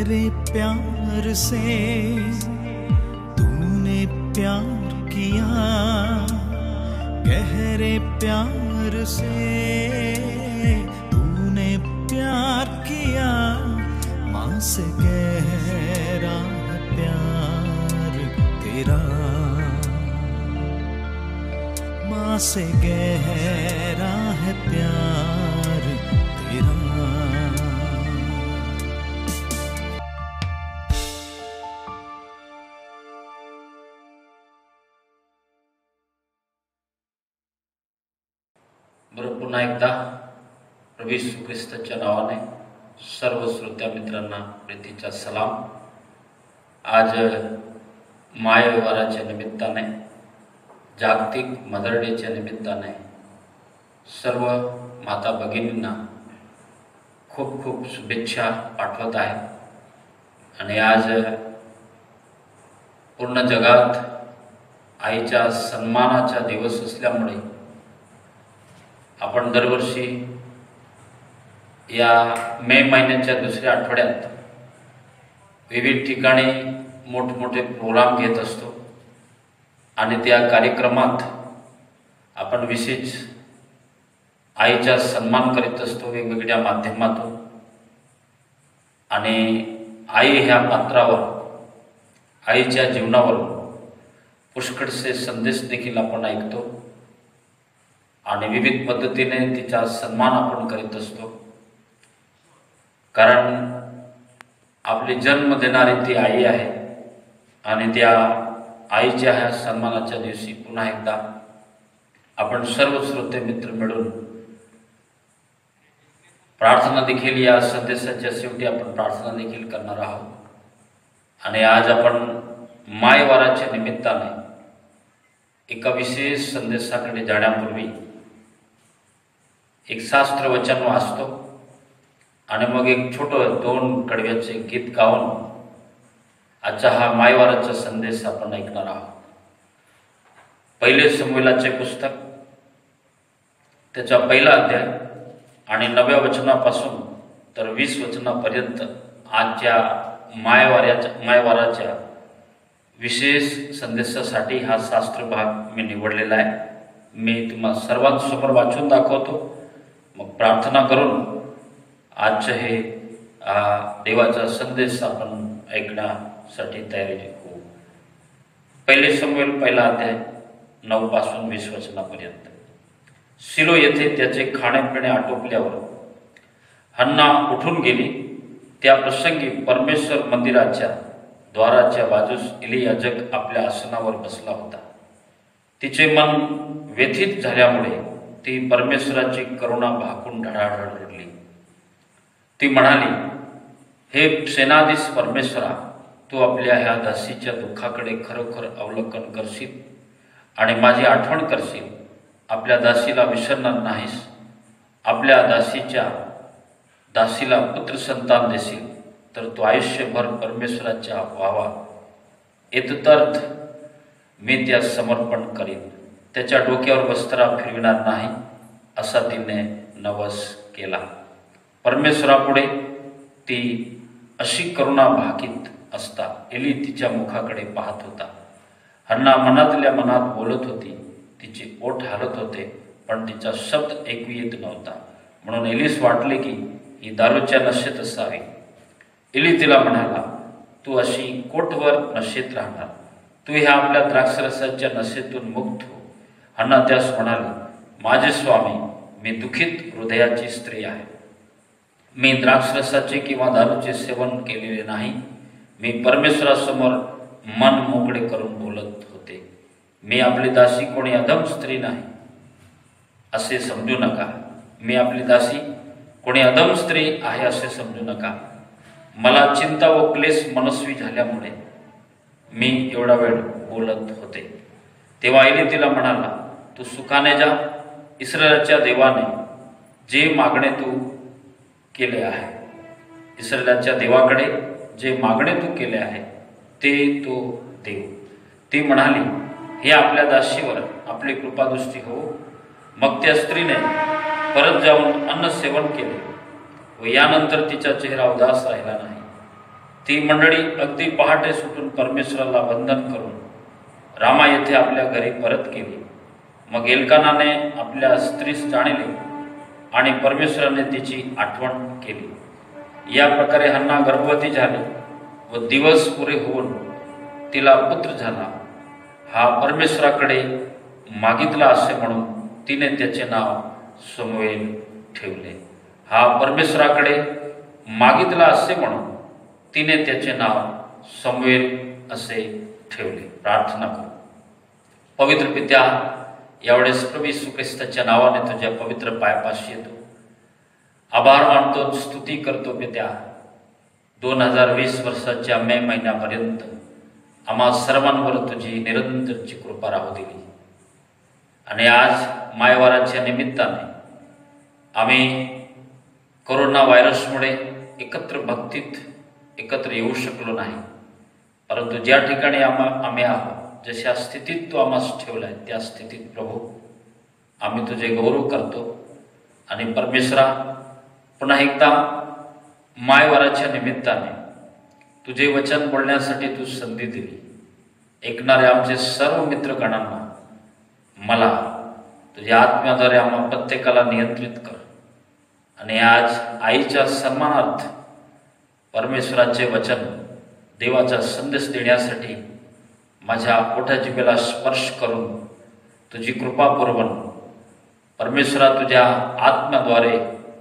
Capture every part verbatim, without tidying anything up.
गहरे प्यार से तूने प्यार किया, गहरे प्यार से तूने प्यार किया। माँ से गहरा है प्यार तेरा, माँ से गहरा है प्यार तेरा। बरं, पुन्हा एकदा प्रभू येशू ख्रिस्ताच्या नावाने सर्व श्रोत्या मित्रांना प्रीतीचा सलाम। आज मायवाराच्या निमित्ताने, जागतिक मदर डेच्या निमित्ताने सर्व माता भगिनींना खूप खूप शुभेच्छा पाठवत आहे। आणि आज पूर्ण जगात आईच्या सन्मानाचा दिवस असल्यामुळे आपण दरवर्षी या मे महिन्याच्या दुसऱ्या आठवड्यात विविध ठिकाणी मोठमोठे प्रोग्राम घेत असतो आणि त्या कार्यक्रमात आपण विशेष आईचा सन्मान करीत असतो वेगवेगळ्या माध्यमातून। आणि आई ह्या पात्रावर, आईच्या जीवनावर पुष्कळसे संदेश देखील आपण ऐकतो आणि विविध पद्धतीने तिचा सन्मान आपण करीत असतो, कारण आपली जन्म देणारी ती आई आहे। आणि त्या आईच्या ह्या सन्मानाच्या दिवशी पुन्हा एकदा आपण सर्व श्रोते मित्र मिळून प्रार्थना देखील, या संदेशाच्या शेवटी आपण प्रार्थना देखील करणार आहोत। आणि आज आपण मायवाराच्या निमित्ताने एका विशेष संदेशाकडे जाण्यापूर्वी एक शास्त्र वचन वाचतो आणि मग एक छोटं दोन कडव्याचे गीत गाऊन आजचा हा मायवाराचा संदेश आपण ऐकणार आहोत। पहिले समूएलाचे पुस्तक, त्याचा पहिला अध्याय आणि नवव्या वचनापासून तर वीस वचनापर्यंत आजच्या मायवाराच्या मायवाराच्या विशेष संदेशासाठी हा शास्त्र भाग मी निवडलेला आहे। मी तुम्हा सर्वांसमोर वाचून दाखवतो, मग प्रार्थना करून आजचे हे देवाचा संदेश आपण ऐकण्यासाठी तयारी होऊ। पहिले समूएल पहिला अध्याय नऊ पासून वीस वचनापर्यंत। शिलो येथे त्याचे खाणेपिणे आटोपल्यावर हन्ना उठून गेली। त्या प्रसंगी परमेश्वर मंदिराच्या द्वाराच्या बाजूस एली याजक आपल्या आसनावर बसला होता। तिचे मन व्यथित झाल्यामुळे ती परमेश्वराची करुणा भाकून ढळाढळ रडली। ती म्हणाली, हे सेनाधीश परमेश्वरा, तू आपल्या ह्या दासीच्या दुःखाकडे खरोखर अवलोकन करशील आणि माझी आठवण करशील। आपल्या दासीला विसरणार नाहीस। आपल्या दासीच्या दासीला पुत्रसंतान देशील तर तो आयुष्यभर परमेश्वराच्या व्हावा। एतदर्थ मी त्यास समर्पण करीन। त्याच्या डोक्यावर वस्त्रा फिरविणार नाही, असा तिने नवस केला। परमेश्वरापुढे ती अशी करुणा भाकीत असता एली तिच्या मुखाकडे पाहत होता। हन्ना मनातल्या मनात बोलत होती, तिचे ओठ हालत होते, पण तिचा शब्द ऐकू येत नव्हता। म्हणून एलीस वाटले की ही दारूच्या नशेत असावी। एली तिला म्हणाला, तू अशी कोटवर नशेत राहणार, तू ह्या आपल्या द्राक्षरसाच्या नशेतून मुक्त हो। हन्ना त्यास म्हणाली, माझे स्वामी, मी दुःखित हृदयाची स्त्री आहे। मी द्राक्षरसाचे किंवा दारूचे सेवन केलेले नाही। मी परमेश्वरासमोर मन मोकळे करून बोलत होते। मी आपली दासी कोणी अधम स्त्री नाही असे समजू नका। मी आपली दासी कोणी अधम स्त्री आहे असे समजू नका। मला चिंता व क्लेश मनस्वी झाल्यामुळे मी एवढा वेळ बोलत होते। तेव्हा एली तिला म्हणाला, तू सुखाने जा। इस्रायलाच्या देवाने जे मागणे तू केले आहे, इस्रायलाच्या देवाकडे जे मागणे तू केले आहे ते तो देव। ती म्हणाली, हे आपल्या दासीवर आपली कृपादृष्टी हो। मग त्या स्त्रीने परत जाऊन अन्न सेवन केले व यानंतर तिचा चेहरा उदास राहिला नाही। ती मंडळी अगदी पहाटे सुटून परमेश्वराला वंदन करून रामा येथे आपल्या घरी परत गेली. मग एल्कानाने आपल्या स्त्रीस जाणले आणि परमेश्वराने तिची आठवण केली. या प्रकारे हन्ना गर्भवती झाली व दिवस पुरे होऊन तिला पुत्र झाला. हा परमेश्वराकडे मागितला असे म्हणून तिने त्याचे नाव समूएल ठेवले. हा परमेश्वराकडे मागितला असे म्हणून तिने त्याचे नाव समूएल असे ठेवले. प्रार्थना करू. पवित्र पित्या, यावेळेस प्रभू येशू ख्रिस्ताच्या नावाने तुझ्या पवित्र पायापाशी येतो. आभार मानतो, स्तुती करतो पित्या. दोन हजार वीस वर्षाच्या मे महिन्यापर्यंत आम्हा सर्वांवर तुझी निरंतरची कृपा राहू दिली. आणि आज मायवाराच्या निमित्ताने आम्ही कोरोना व्हायरसमुळे एकत्र भक्तीत एकत्र येऊ शकलो नाही, परंतु ज्या ठिकाणी आम्हा आम्ही आहोत, जशा स्थितीत तू आम्हास ठेवला आहे त्या स्थितीत प्रभू आम्ही तुझे गौरव करतो. आणि परमेश्वरा, पुन्हा एकदा मायवाराच्या निमित्ताने तुझे वचन बोलण्यासाठी तू संधी दिली. ऐकणाऱ्या आमचे सर्व मित्रगणांना, मला तुझ्या आत्म्याद्वारे आम्हा प्रत्येकाला नियंत्रित कर. आणि आज आईच्या सन्मानार्थ परमेश्वराचे वचन, देवाचा संदेश देण्यासाठी माझ्या ओठा जिभेला स्पर्श करून तुझी कृपा पुरवण. परमेश्वरा, तुझ्या आत्म्याद्वारे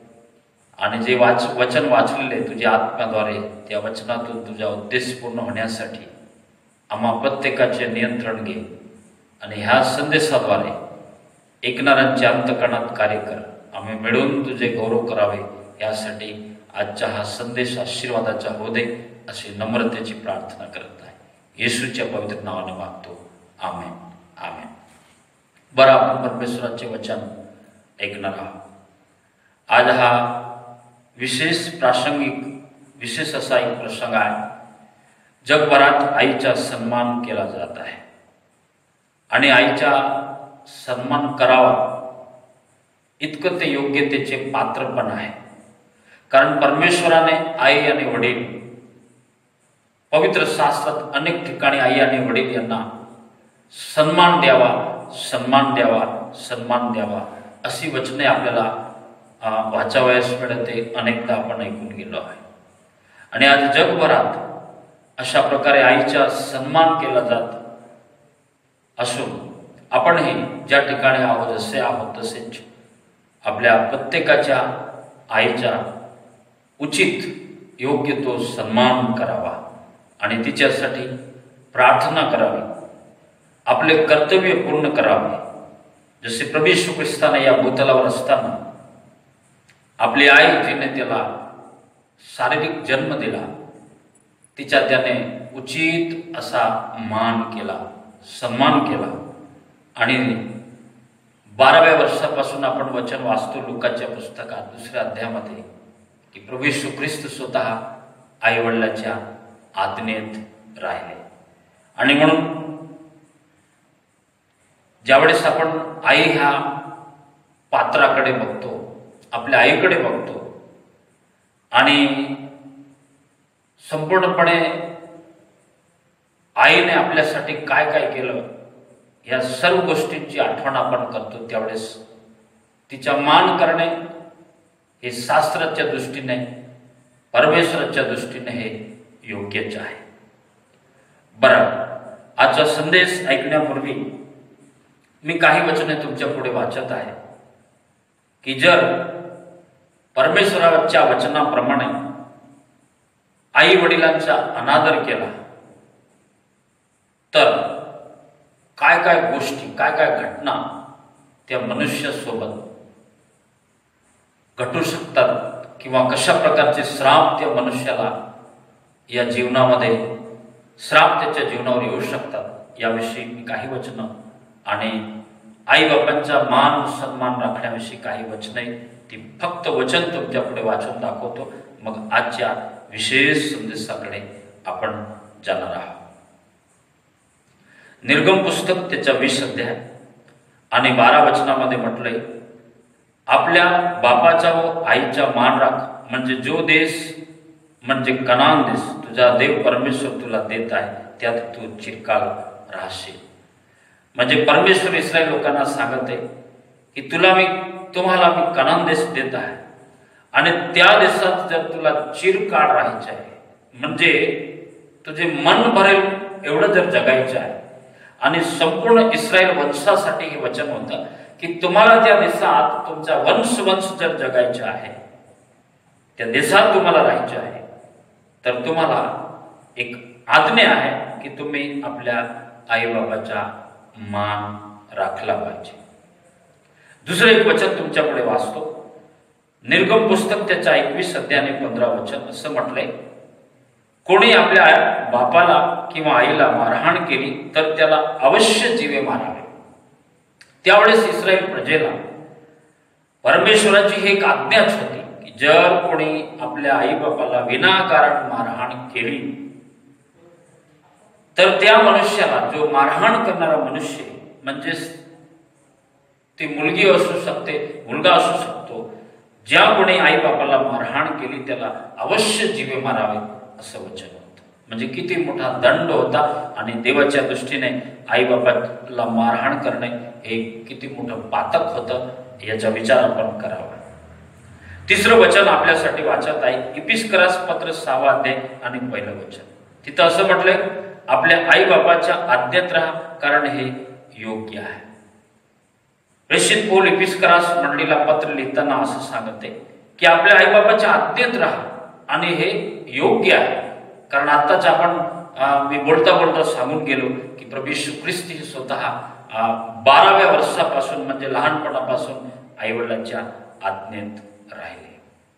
आणि जे वाच वचन वाचलेले तुझ्या आत्म्याद्वारे त्या वचनातून तुझा उद्देश पूर्ण होण्यासाठी आम्हा प्रत्येकाचे नियंत्रण घे. आणि ह्या संदेशाद्वारे ऐकणाऱ्यांच्या अंतकरणात कार्य कर. आम्ही मिळून तुझे गौरव करावे, यासाठी आजचा हा संदेश आशीर्वादाचा होऊ दे अशी नम्रतेची प्रार्थना करत आहे. येशूच्या पवित्र नावाने मागतो, आमेन आमेन. बरं, आपण परमेश्वराचे वचन ऐकणार आहोत. आज हा विशेष प्रासंगिक विशेष असा एक प्रसंग आहे. जगभरात आईचा सन्मान केला जात आहे आणि आईचा सन्मान करावा इतकं ते योग्यतेचे पात्र पण आहे. कारण परमेश्वराने आई आणि वडील, पवित्र शास्त्रात अनेक ठिकाणी आई आणि वडील यांना सन्मान द्यावा, सन्मान द्यावा, सन्मान द्यावा अशी वचने आपल्याला वाचावयास मिळते. अनेकदा आपण ऐकून गेलो आहे. आणि आज जगभरात अशा प्रकारे आईचा सन्मान केला जात असून आपणही ज्या ठिकाणी आहोत, जसे आहोत तसेच आपल्या प्रत्येकाच्या आईचा उचित योग्य तो सन्मान करावा आणि तिच्यासाठी प्रार्थना करावी, आपले कर्तव्य पूर्ण करावे. जसे प्रभू येशू ख्रिस्ताने या भूतलावर असताना आपली आई, जिने त्याला शारीरिक जन्म दिला, तिच्या त्याने उचित असा मान केला, सन्मान केला. आणि बाराव्या वर्षापासून आपण वचन वाचतो लुकाच्या पुस्तकात दुसऱ्या अध्यायामध्ये की प्रभू येशू ख्रिस्त स्वतः आई वडिलाच्या आज्ञेत राहिले. आणि म्हणून ज्यावेळेस आपण आई ह्या पात्राकडे बघतो, आपल्या आईकडे बघतो आणि संपूर्णपणे आईने आपल्यासाठी काय काय केलं या सर्व गोष्टींची आठवण आपण करतो, त्यावेळेस तिचा मान करणे हे शास्त्राच्या दृष्टीने, परमेश्वराच्या दृष्टीने हे योग्यच आहे. बरं, आजचा संदेश ऐकण्यापूर्वी मी काही वचने तुमच्या पुढे वाचत आहे की जर परमेश्वराच्या वचनाप्रमाणे आई वडिलांचा अनादर केला तर काय काय गोष्टी, काय काय घटना त्या मनुष्यासोबत घटू शकतात किंवा कशा प्रकारचे श्राप त्या मनुष्याला या जीवनामध्ये, श्राप त्याच्या जीवनावर येऊ शकतात, याविषयी मी काही वचनं आणि आई बापांचा मान सन्मान राखण्याविषयी काही वचने, ती फक्त वचन तुमच्या पुढे वाचून दाखवतो. मग आजच्या विशेष संदेशाकडे आपण जाणार आहोत. निर्गम पुस्तक त्याचा वीस अध्याय आणि बारा वचनामध्ये म्हटलंय, आपल्या बापाचा व आईचा मान राख, म्हणजे जो देश म्हणजे कनान देश तुझा देव परमेश्वर तुला देत आहे, त्यात तू चिरकाल राहशील. म्हणजे परमेश्वर इस्रायल लोकांना सांगत आहे की तुला मी तुम्हाला मी कनान देश देत आहे आणि त्या देशात जर तुला चिरकाळ राहायचे आहे, म्हणजे तुझे मन भरेल एवढं जर जगायचं आहे, आणि संपूर्ण इस्रायल वंशासाठी हे वचन होतं की तुम्हाला त्या देशात तुमचा वंश वंश जर जगायचं आहे, त्या देशात तुम्हाला राहायचं आहे, तर तुम्हाला एक आज्ञा आहे की तुम्ही आपल्या आईबाबाचा मान राखला पाहिजे. दुसरं एक वचन तुमच्यापुढे वाचतो. निर्गम पुस्तक त्याच्या एकवीस अध्याय पंधरा वचन असं म्हटलंय, कोणी आपल्या बापाला किंवा आईला मारहाण केली तर त्याला अवश्य जीवे मारावे. त्यावेळेस इस्रायल प्रजेला परमेश्वराची ही एक आज्ञाच होती की जर कोणी आपल्या आई बापाला विनाकारण मारहाण केली तर त्या मनुष्याला, जो मारहाण करणारा मनुष्य म्हणजेच ती मुलगी असू शकते, मुलगा असू शकतो, ज्या कोणी आई बापाला मारहाण केली त्याला अवश्य जीवे मारावे असं वचन होतं. म्हणजे किती मोठा दंड होता आणि देवाच्या दृष्टीने आई बापाला मारहाण करणे हे किती मोठं पातक होतं याचा विचार आपण करावा. तिसरं वचन आपल्यासाठी वाचत आहे इपिस्करास पत्र सहावा अध्याय आणि पहिलं वचन. तिथं असं म्हटलंय, आपल्या आई बापाच्या आज्ञेत राहा कारण हे योग्य आहे. प्रेषित पौल इपिस्करास मंडळीला पत्र लिहिताना असं सांगते की आपल्या आई बापाच्या आज्ञेत राहा आणि हे योग्य आहे. कारण आताच आपण मी बोलता बोलता सांगून गेलो की प्रभू येशू ख्रिस्त हे स्वतः बाराव्या वर्षापासून म्हणजे लहानपणापासून आईवडिलांच्या आज्ञेत राहिले.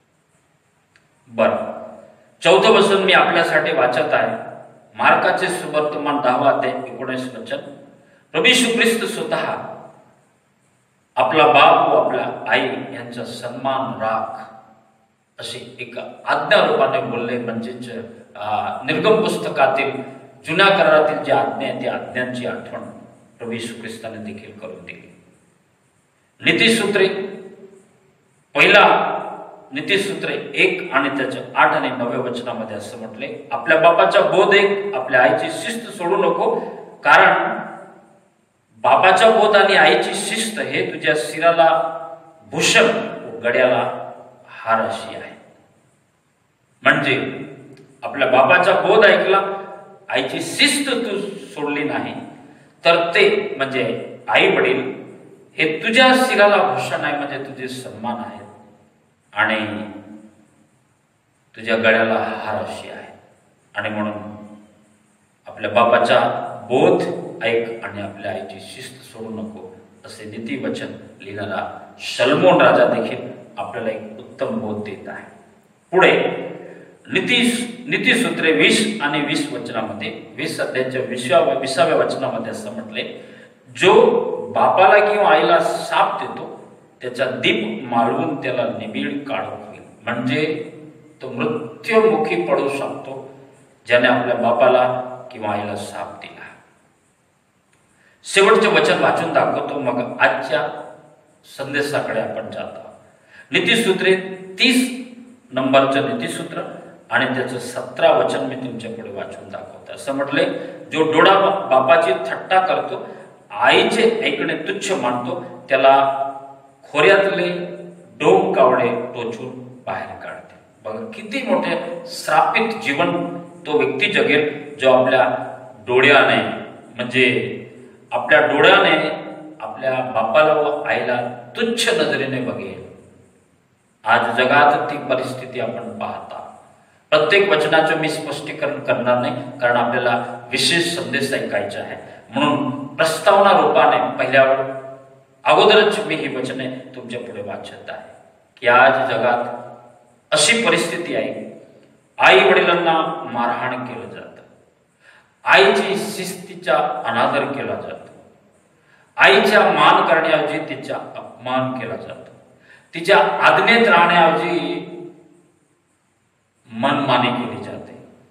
बरं, चौथं वचन मी आपल्यासाठी वाचत आहे. मार्काचे सुवर्तमान दहावा अध्याय एकोणीस वचन. प्रभू येशू ख्रिस्त स्वतः आपला बाप व आपल्या आई यांचा सन्मान राख अशी एक आज्ञा रूपाने बोलले. म्हणजेच निर्गम पुस्तकातील जुन्या करारातील जी आज्ञा आहे त्या आज्ञांची आठवण प्रभू येशू ख्रिस्ताने देखील करून दिली. नीतिसूत्रे, पहिला नीतिसूत्रे एक आणि त्याच्या आठ आणि नवव्या वचनामध्ये असं म्हटले, आपल्या बापाचा बोध एक, आपल्या आईची शिस्त सोडू नको, कारण बापाचा बोध आणि आईची शिस्त हे तुझ्या शिराला भूषण व गड्याला हार अशी आहे. म्हणजे आपल्या बापाचा बोध ऐकला, आईची शिस्त तू सोडली नाही तर ते म्हणजे आई वडील हे तुझ्या शिराला भूषण आहे, म्हणजे तुझे सन्मान आहेत आणि तुझ्या गळ्याला हार अशी आहे. आणि म्हणून आपल्या बापाचा बोध ऐक आणि आपल्या आईची शिस्त सोडू नको असे नीतिवचन लिहिणारा शलोमोन राजा देखील आपल्याला एक उत्तम बोध देत आहे. पुढे नीती नीतिसूत्रे वीस आणि वीस वचनामध्ये, वीस अध्यायाच्या विसाव्या विसाव्या वचनामध्ये असं म्हटले, जो बापाला किंवा आईला शाप देतो त्याचा दीप माळवून त्याला निबिड काढून होईल. म्हणजे तो मृत्युमुखी पडू शकतो ज्याने आपल्या बापाला किंवा आईला शाप दिला. शेवटचे वचन वाचून दाखवतो, मग आजच्या संदेशाकडे आपण जातो. नीतिसूत्रे तीस नंबरचं नीतिसूत्र आणि त्याचं सतरा वचन मी तुमच्या पुढे वाचून दाखवतो. असं म्हटले, जो डोळा बापाची थट्टा करतो, आईचे ऐकणे तुच्छ मानतो, त्याला खोऱ्यातले डोंग कावडे टोचून बाहेर काढते. बघा किती मोठे श्रापित जीवन तो व्यक्ती जगेल जो आपल्या डोळ्याने म्हणजे आपल्या डोळ्याने आपल्या बापाला व आईला तुच्छ नजरेने बघेल. आज जगात ती परिस्थिती आपण पाहता. प्रत्येक वचनाचं मी स्पष्टीकरण करणार नाही, कारण आपल्याला विशेष संदेश ऐकायचा आहे. म्हणून प्रस्तावना रूपाने पहिल्या अगोदरच मी ही वचने तुमच्या पुढे वाचत आहे की आज जगात अशी परिस्थिती आहे, आई वडिलांना मारहाण केलं जातं, आईची शिस्तीचा अनादर केला जातो, आईच्या मान करण्याऐवजी तिचा अपमान केला जातो, तिच्या आज्ञेत राहण्याऐवजी मनमानी केली जाते.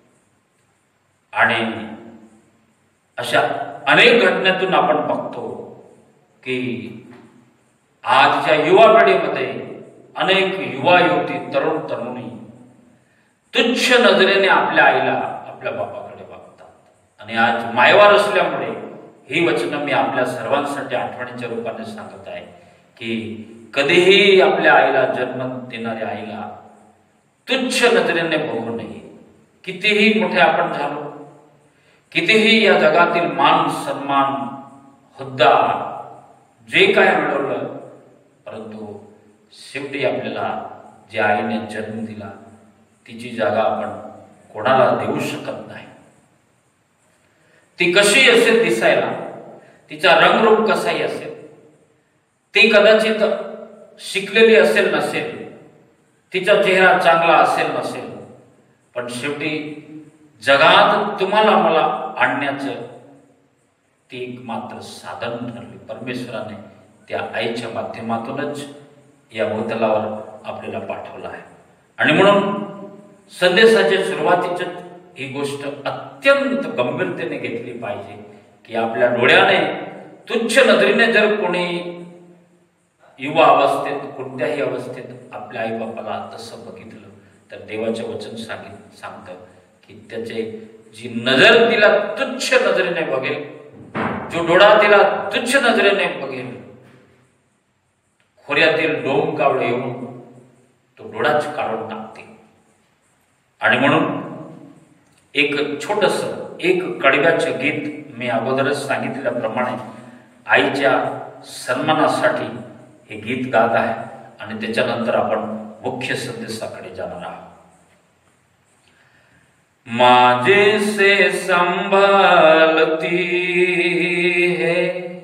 आणि अशा अनेक घटनेतून आपण बघतो की आजच्या युवा पिढीमध्ये अनेक युवा युवती, तरुण तरुणी तुच्छ नजरेने आपल्या आईला आपल्या बापाकडे बघतात। आणि आज मायवार असल्यामुळे ही वचनं मी आपल्या सर्वांसाठी आठवणीच्या रूपाने सांगत आहे की कधीही आपल्या आईला जन्म देणाऱ्या आईला तुच्छ नजरेने बघू नये। कितीही मोठे आपण झालो, कितीही या जगातील मान सन्मान हुद्दा जे काय मिळवलं, परंतु शेवटी आपल्याला ज्या आईने जन्म दिला तिची जागा आपण कोणाला देऊ शकत नाही। ती कशी असेल दिसायला, तिचा रंगरूप कसाही असेल, ती कदाचित शिकलेली असेल नसेल, तिचा चेहरा चांगला असेल नसेल, पण शेवटी जगात तुम्हाला मला आणण्याचं ती एक मात्र साधन ठरली। परमेश्वराने त्या आईच्या माध्यमातूनच या भूतलावर आपल्याला पाठवलं आहे। आणि म्हणून संदेशाच्या सुरुवातीच्या ही गोष्ट अत्यंत गंभीरतेने घेतली पाहिजे की आपल्या डोळ्याने तुच्छ नजरेने जर कोणी युवा अवस्थेत कोणत्याही अवस्थेत आपल्या आई बापाला तसं बघितलं तर देवाचे वचन सांगित सांगतं की त्याचे जी नजर तिला तुच्छ नजरेने बघेल, जो डोळा तिला तुच्छ नजरेने बघेल, खोऱ्यातील डोम कावळे येऊन तो डोळाच काढून टाकते। आणि म्हणून एक छोटस एक कडव्याचं गीत मी अगोदरच सांगितल्याप्रमाणे आईच्या सन्मानासाठी हे गीत गात आहे आणि त्याच्यानंतर आपण मुख्य संदेशाकडे जाणार आहोत। माजे से संभालती है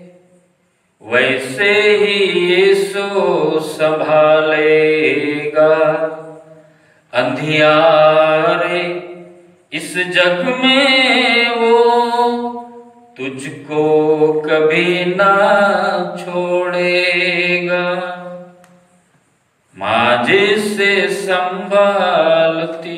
वैसे ही यीशु संभालेगा, अंधियारे इस जग में वो तुझको कभी ना छोड़ेगा। माजे से संभालती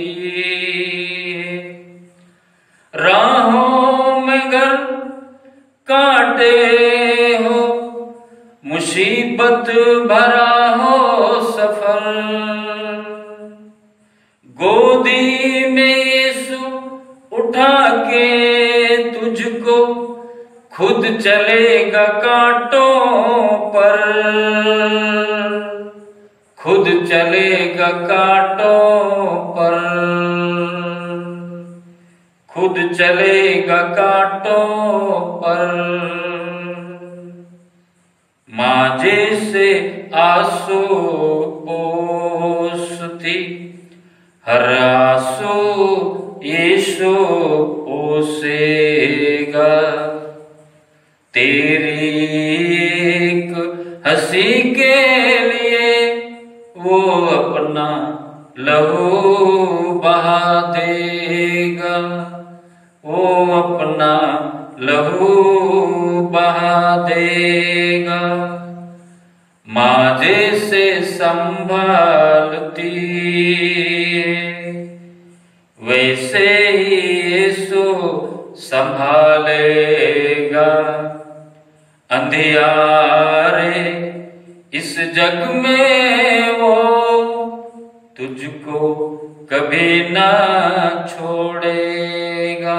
राहों में घर काटे हो, मुसीबत भरा हो सफर, गोदी में यीशु उठा के तुझको खुद चलेगा कांटों पर, खुद चलेगा कांटों पर, खुद चलेगा कांटों पर। माजे से आंसू पोंछती हर आंसू यीशु पोंछेगा, तेरी एक हंसी के लिए वो अपना लहू बहा देगा, वो अपना लहू बहा देगा। माजे से संभालती वैसे ही यीशु संभालेगा, अंधियारे इस जग में वो तुझको कभी ना छोड़ेगा,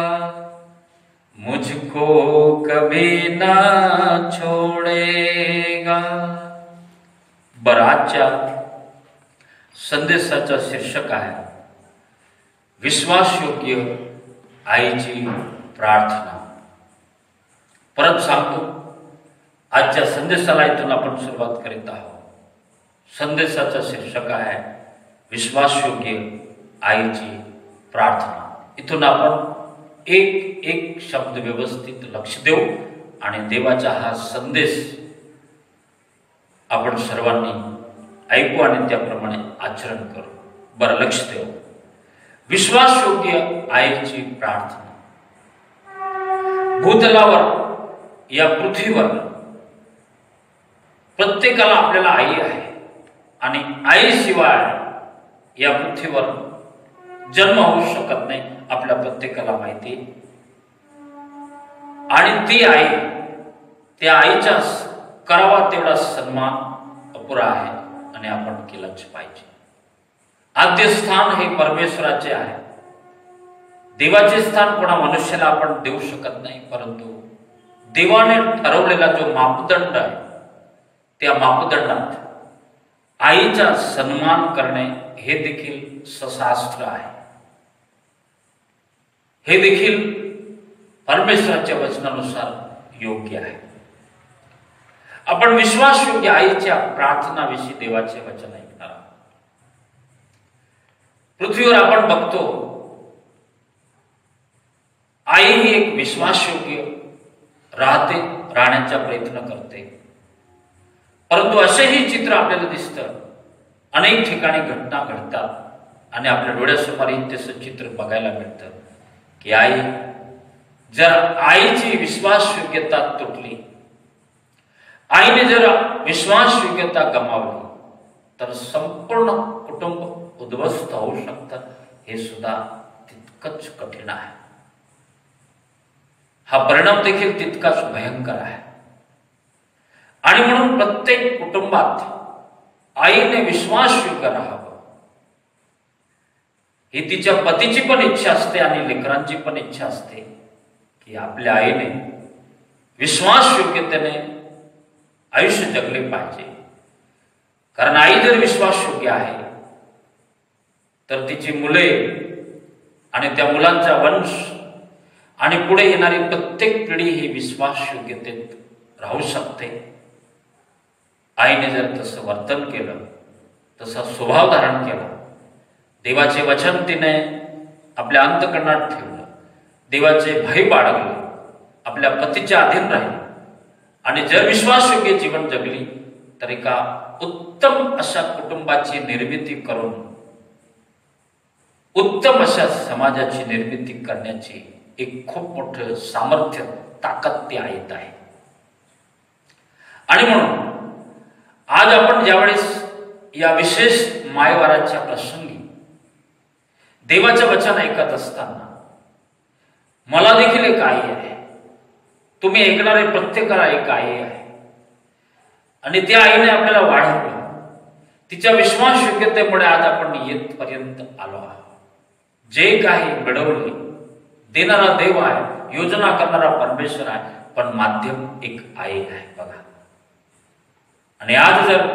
मुझको कभी ना छोड़ेगा। बराच्या संदेशाचा शीर्षक आहे विश्वासयोग्य आईची प्रार्थना। परत सांगतो, आजच्या संदेशाला इथून आपण सुरुवात करीत आहोत। संदेशाचा शीर्षक आहे विश्वासयोग्य आईची प्रार्थना। इथून आपण एक एक शब्द व्यवस्थित लक्ष देऊ आणि देवाचा हा संदेश आपण सर्वांनी ऐकू आणि त्याप्रमाणे आचरण करू। बरं, लक्ष देऊ। विश्वासयोग्य आईची प्रार्थना। भूतलावर या पृथ्वीवर प्रत्येकाला आपल्याला आई आहे आणि आईशिवाय या पृथ्वीवर जन्म होऊ शकत नाही, आपल्या प्रत्येकाला माहिती। आणि ती आई, त्या आईचा करावा तेवढा सन्मान अपुरा आहे आणि आपण केलाच पाहिजे। आद्य स्थान हे परमेश्वराचे आहे. देवाचे स्थान कोणा मनुष्याला आपण देऊ शकत नाही, परंतु देवाने ठरवलेला जो मापदंड आहे त्या मापदंडात आईचा सन्मान करणे हे देखील सशास्त्र आहे. हे देखील परमेश्वराच्या वचनानुसार योग्य आहे. आपण विश्वासयोग्य आईच्या प्रार्थनाविषयी देवाचे वचन ऐकणार आहोत. पृथ्वीवर आपण बघतो आई ही एक विश्वासयोग्य राहते, राहण्याचा प्रयत्न करते, परंतु असेही चित्र आपल्याला दिसतं. अनेक ठिकाणी घटना घडतात आणि आपल्या डोळ्यासमोर तसं चित्र बघायला मिळतं की आई जर आईची विश्वासयोग्यता तुटली, आईने जर विश्वासयोग्यता गमावली तर संपूर्ण कुटुंब उद्ध्वस्त होऊ शकतं. हे सुद्धा तितकंच कठीण आहे. हा परिणाम देखील तितकाच भयंकर आहे. आणि म्हणून प्रत्येक कुटुंबात आईने विश्वासयोग्य राहावं ही तिच्या पतीची पण इच्छा असते आणि लेकरांची पण इच्छा असते की आपल्या आईने विश्वासयोग्यतेने आयुष्य जगले पाहिजे. कारण आई जर विश्वासयोग्य आहे तर तिची मुले आणि त्या मुलांचा वंश आणि पुढे येणारी प्रत्येक पिढी ही विश्वासयोग्यतेत राहू शकते. आईने जर तसं वर्तन केलं, तसा स्वभाव धारण केला, देवाचे वचन तिने आपल्या अंतःकरणात ठेवलं, देवाचे भय बाळगले, आपल्या पतीच्या अधीन राहिले आणि जर विश्वासयोग्य जीवन जगली तर एका उत्तम अशा कुटुंबाची निर्मिती करून उत्तम अशा समाजाची निर्मिती करण्याची एक खूप मोठं सामर्थ्य, ताकद ती आईत आहे. आणि म्हणून आज आपण ज्यावेळेस या विशेष मायवाराच्या प्रसंगी देवाचं वचन ऐकत असताना मला देखील एक आई आहे, तुम्ही ऐकणारे प्रत्येकाला एक आई आहे आणि त्या आईने आपल्याला वाढवलं. तिच्या विश्वासयोग्यतेमुळे आज आपण येथपर्यंत आलो आहोत. जे काही घडवले देणारा देव आहे, योजना करणारा परमेश्वर आहे, पण माध्यम एक आई आहे बघा. आणि आज जर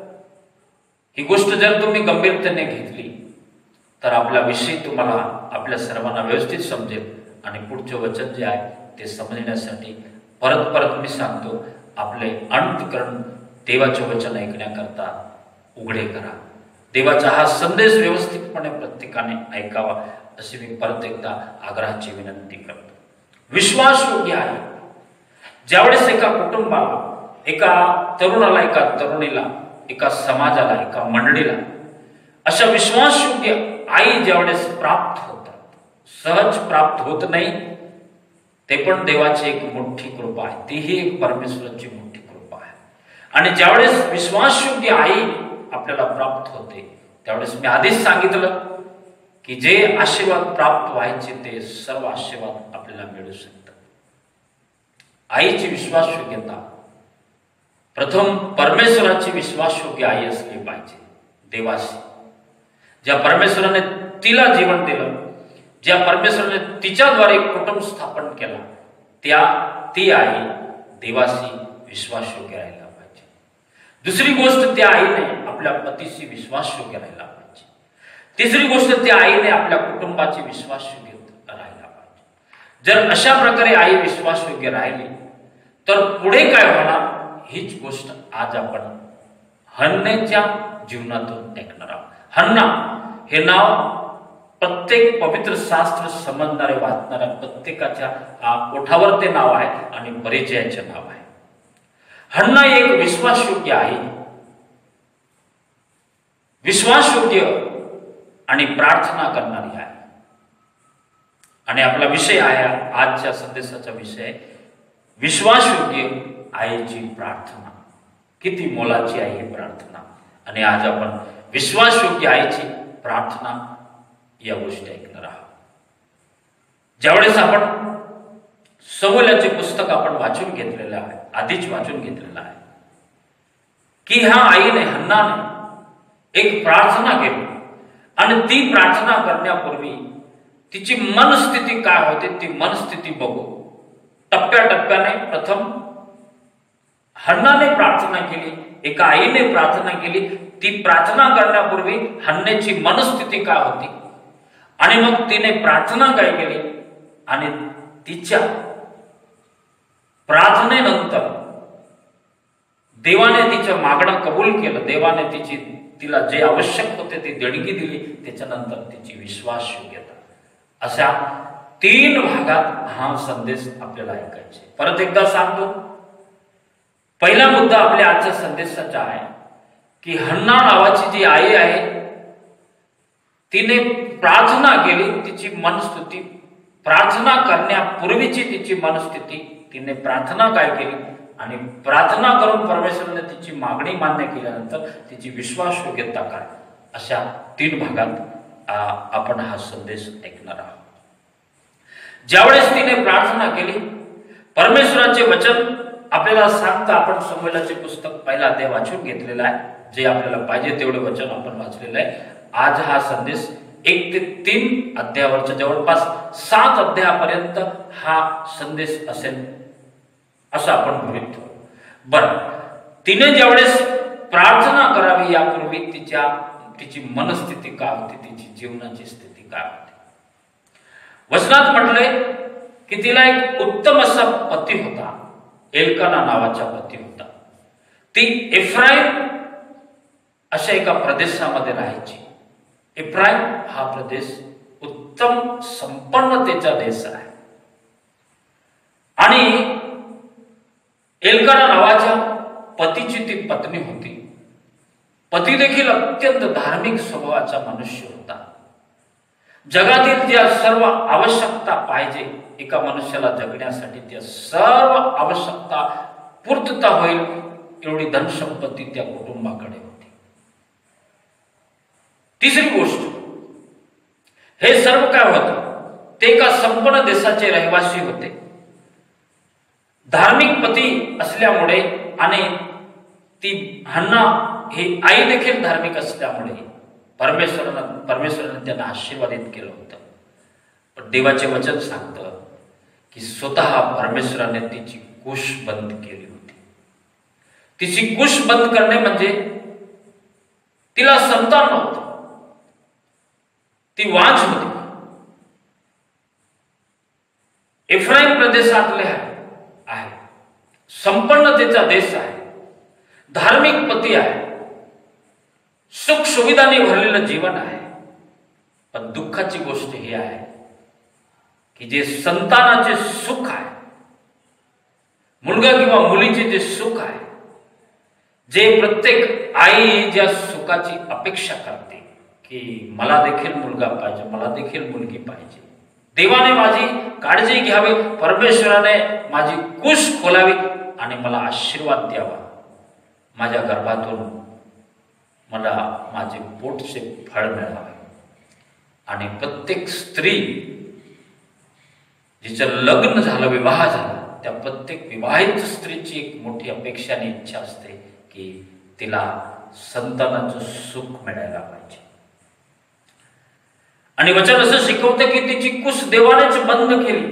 ही गोष्ट जर तुम्ही गंभीरतेने घेतली तर आपला विषय तुम्हाला आपल्या सर्वांना व्यवस्थित समजेल. आणि पुढचे वचन जे आहे ते समजण्यासाठी परत परत मी सांगतो, आपले अंतःकरण देवाचे वचन ऐकण्याकरता उघडे करा. देवाचा हा संदेश व्यवस्थितपणे प्रत्येकाने ऐकावा अशी मी परत एकदा आग्रहाची विनंती करतो. विश्वासयोग्य आहे. ज्यावेळेस एका कुटुंबाला, एका तरुणाला, एका तरुणीला, एका समाजाला, एका मंडळीला अशा विश्वासयोग्य आई ज्यावेळेस प्राप्त होतात, सहज प्राप्त होत नाही, ते पण देवाची एक मोठी कृपा आहे. तीही एक परमेश्वराची मोठी कृपा आहे. आणि ज्यावेळेस विश्वासयोग्य आई आपल्याला प्राप्त होते त्यावेळेस मी आधीच सांगितलं की जे आशीर्वाद प्राप्त व्हायचे ते सर्व आशीर्वाद आपल्याला मिळू शकतात. आईची विश्वासयोग्यता प्रथम परमेश्वराची विश्वासयोग्य आई असली पाहिजे. देवाशी ज्या परमेश्वराने तिला जीवन दिलं, ज्या परमेश्वराने तिच्याद्वारे कुटुंब स्थापन केला, त्या ती आई देवाशी विश्वासयोग्य राहायला पाहिजे. दुसरी गोष्ट, त्या आईने आपल्या पतीशी विश्वासयोग्य राहायला पाहिजे. तिसरी गोष्ट, त्या आईने आपल्या कुटुंबाची विश्वासयोग्य राहायला पाहिजे. जर अशा प्रकारे आई विश्वासयोग्य राहिली तर पुढे काय होणार हीच गोष्ट आज आपण हन्नेच्या जीवनातून ऐकणार आहोत. हन्ना हे नाव प्रत्येक पवित्र शास्त्र समजणारे, वाचणाऱ्या प्रत्येकाच्या ओठावर ते नाव आहे आणि परिचयाचे नाव आहे. हन्ना एक विश्वासयोग्य आहे, विश्वासयोग्य आणि प्रार्थना करणारी आहे. आणि आपला विषय आहे, आजच्या संदेशाचा विषय विश्वासयोग्य आईची प्रार्थना. किती मोलाची आहे ही प्रार्थना. आणि आज आपण विश्वासयोग्य आईची प्रार्थना या गोष्टी ऐकणार आहोत. ज्यावेळेस आपण समुएलचे पुस्तक आपण वाचून घेतलेलं आहे, आधीच वाचून घेतलेलं आहे की ह्या आईने, हन्नाने एक प्रार्थना केली आणि ती प्रार्थना करण्यापूर्वी तिची मनस्थिती काय होते ती मनस्थिती बघू. टप्प्याटप्प्याने प्रथम हन्नाने प्रार्थना केली, एका आईने प्रार्थना केली. ती प्रार्थना करण्यापूर्वी हन्नेची मनस्थिती काय होती आणि मग तिने प्रार्थना काय केली आणि तिच्या प्रार्थनेनंतर देवाने तिचं मागणं कबूल केलं. देवाने तिची तिला जे आवश्यक होते ती देणगी दिली. त्याच्यानंतर तिची विश्वास योग्यता. अशा तीन भागात हा संदेश आपल्याला ऐकायचे. परत एकदा सांगतो, पहिला मुद्दा आपल्या आजच्या संदेशाचा आहे की हन्ना नावाची जी आई आहे तिने प्रार्थना केली. तिची मनस्थिती, प्रार्थना करण्यापूर्वीची तिची मनस्थिती, तिने प्रार्थना काय केली आणि प्रार्थना करून परमेश्वराने तिची मागणी मान्य केल्यानंतर तिची विश्वास योग्यता काय, अशा तीन भागात आपण हा संदेश ऐकणार आहोत. ज्यावेळेस तिने प्रार्थना केली, परमेश्वराचे वचन आपल्याला सांगतं. आपण समूएलाचे पुस्तक पहिला अध्याय वाचून घेतलेला आहे. जे आपल्याला पाहिजे तेवढे वचन आपण वाचलेलं आहे. आज हा संदेश एक ते तीन अध्यायावरच्या जवळपास सात अध्यायापर्यंत हा संदेश असेल असं आपण गृहीत धरू. बरं, तिने ज्यावेळेस प्रार्थना करावी यापूर्वी तिच्या तिची मनस्थिती काय होती, तिची जीवनाची स्थिती काय होती. वचनात म्हटलंय की तिला एक उत्तम असा पती होता, एल्काना नावाचा पती होता. ती एफ्राईम अशा एका प्रदेशामध्ये राहायची. एफ्राईम हा प्रदेश उत्तम संपन्नतेचा देश आहे आणि एल्काना नावाच्या पतीची ती पत्नी होती. पती देखील अत्यंत धार्मिक स्वभावाचा मनुष्य होता. जगातील ज्या सर्व आवश्यकता पाहिजे एका मनुष्याला जगण्यासाठी, त्या सर्व आवश्यकता पूर्तता होईल एवढी धनसंपत्ती त्या कुटुंबाकडे होती. तिसरी गोष्ट, हे सर्व काय होतं, ते एका संपूर्ण देशाचे रहिवासी होते. धार्मिक पती असल्यामुळे आणि ती हन्ना ही आई देखील धार्मिक असल्यामुळे परमेश्वरानं परमेश्वराने त्यांना आशीर्वादित केलं होतं. पण देवाचे वचन सांगतं की स्वतः परमेश्वराने तिची कुश बंद केली होती. तिची कुश बंद करणे म्हणजे तिला संतान नव्हतं, ती वांझ होती. एफ्राईम प्रदेशातले आहे, संपन्नतेचा देश आहे, धार्मिक पती आहे, सुख सुविधांनी भरलेलं जीवन आहे. पण दुःखाची गोष्ट ही आहे की जे संतानाचे सुख आहे, मुलगा किंवा मुलीचे जे सुख आहे, जे प्रत्येक आई ज्या सुखाची अपेक्षा करते की मला देखील मुलगा पाहिजे, मला देखील मुलगी पाहिजे, देवाने माझी काळजी घ्यावी, परमेश्वराने माझी कुश खोलावी आणि मला आशीर्वाद द्यावा, माझ्या गर्भातून मला माझे पोटचे फळ मिळावे. आणि प्रत्येक स्त्री जिचं लग्न झालं, विवाह झाला, त्या प्रत्येक विवाहित स्त्रीची एक मोठी अपेक्षा आणि इच्छा असते की तिला संतानाचं सुख मिळायला पाहिजे. आणि वचन असं शिकवतं की तिची कुश देवानेच बंद केली.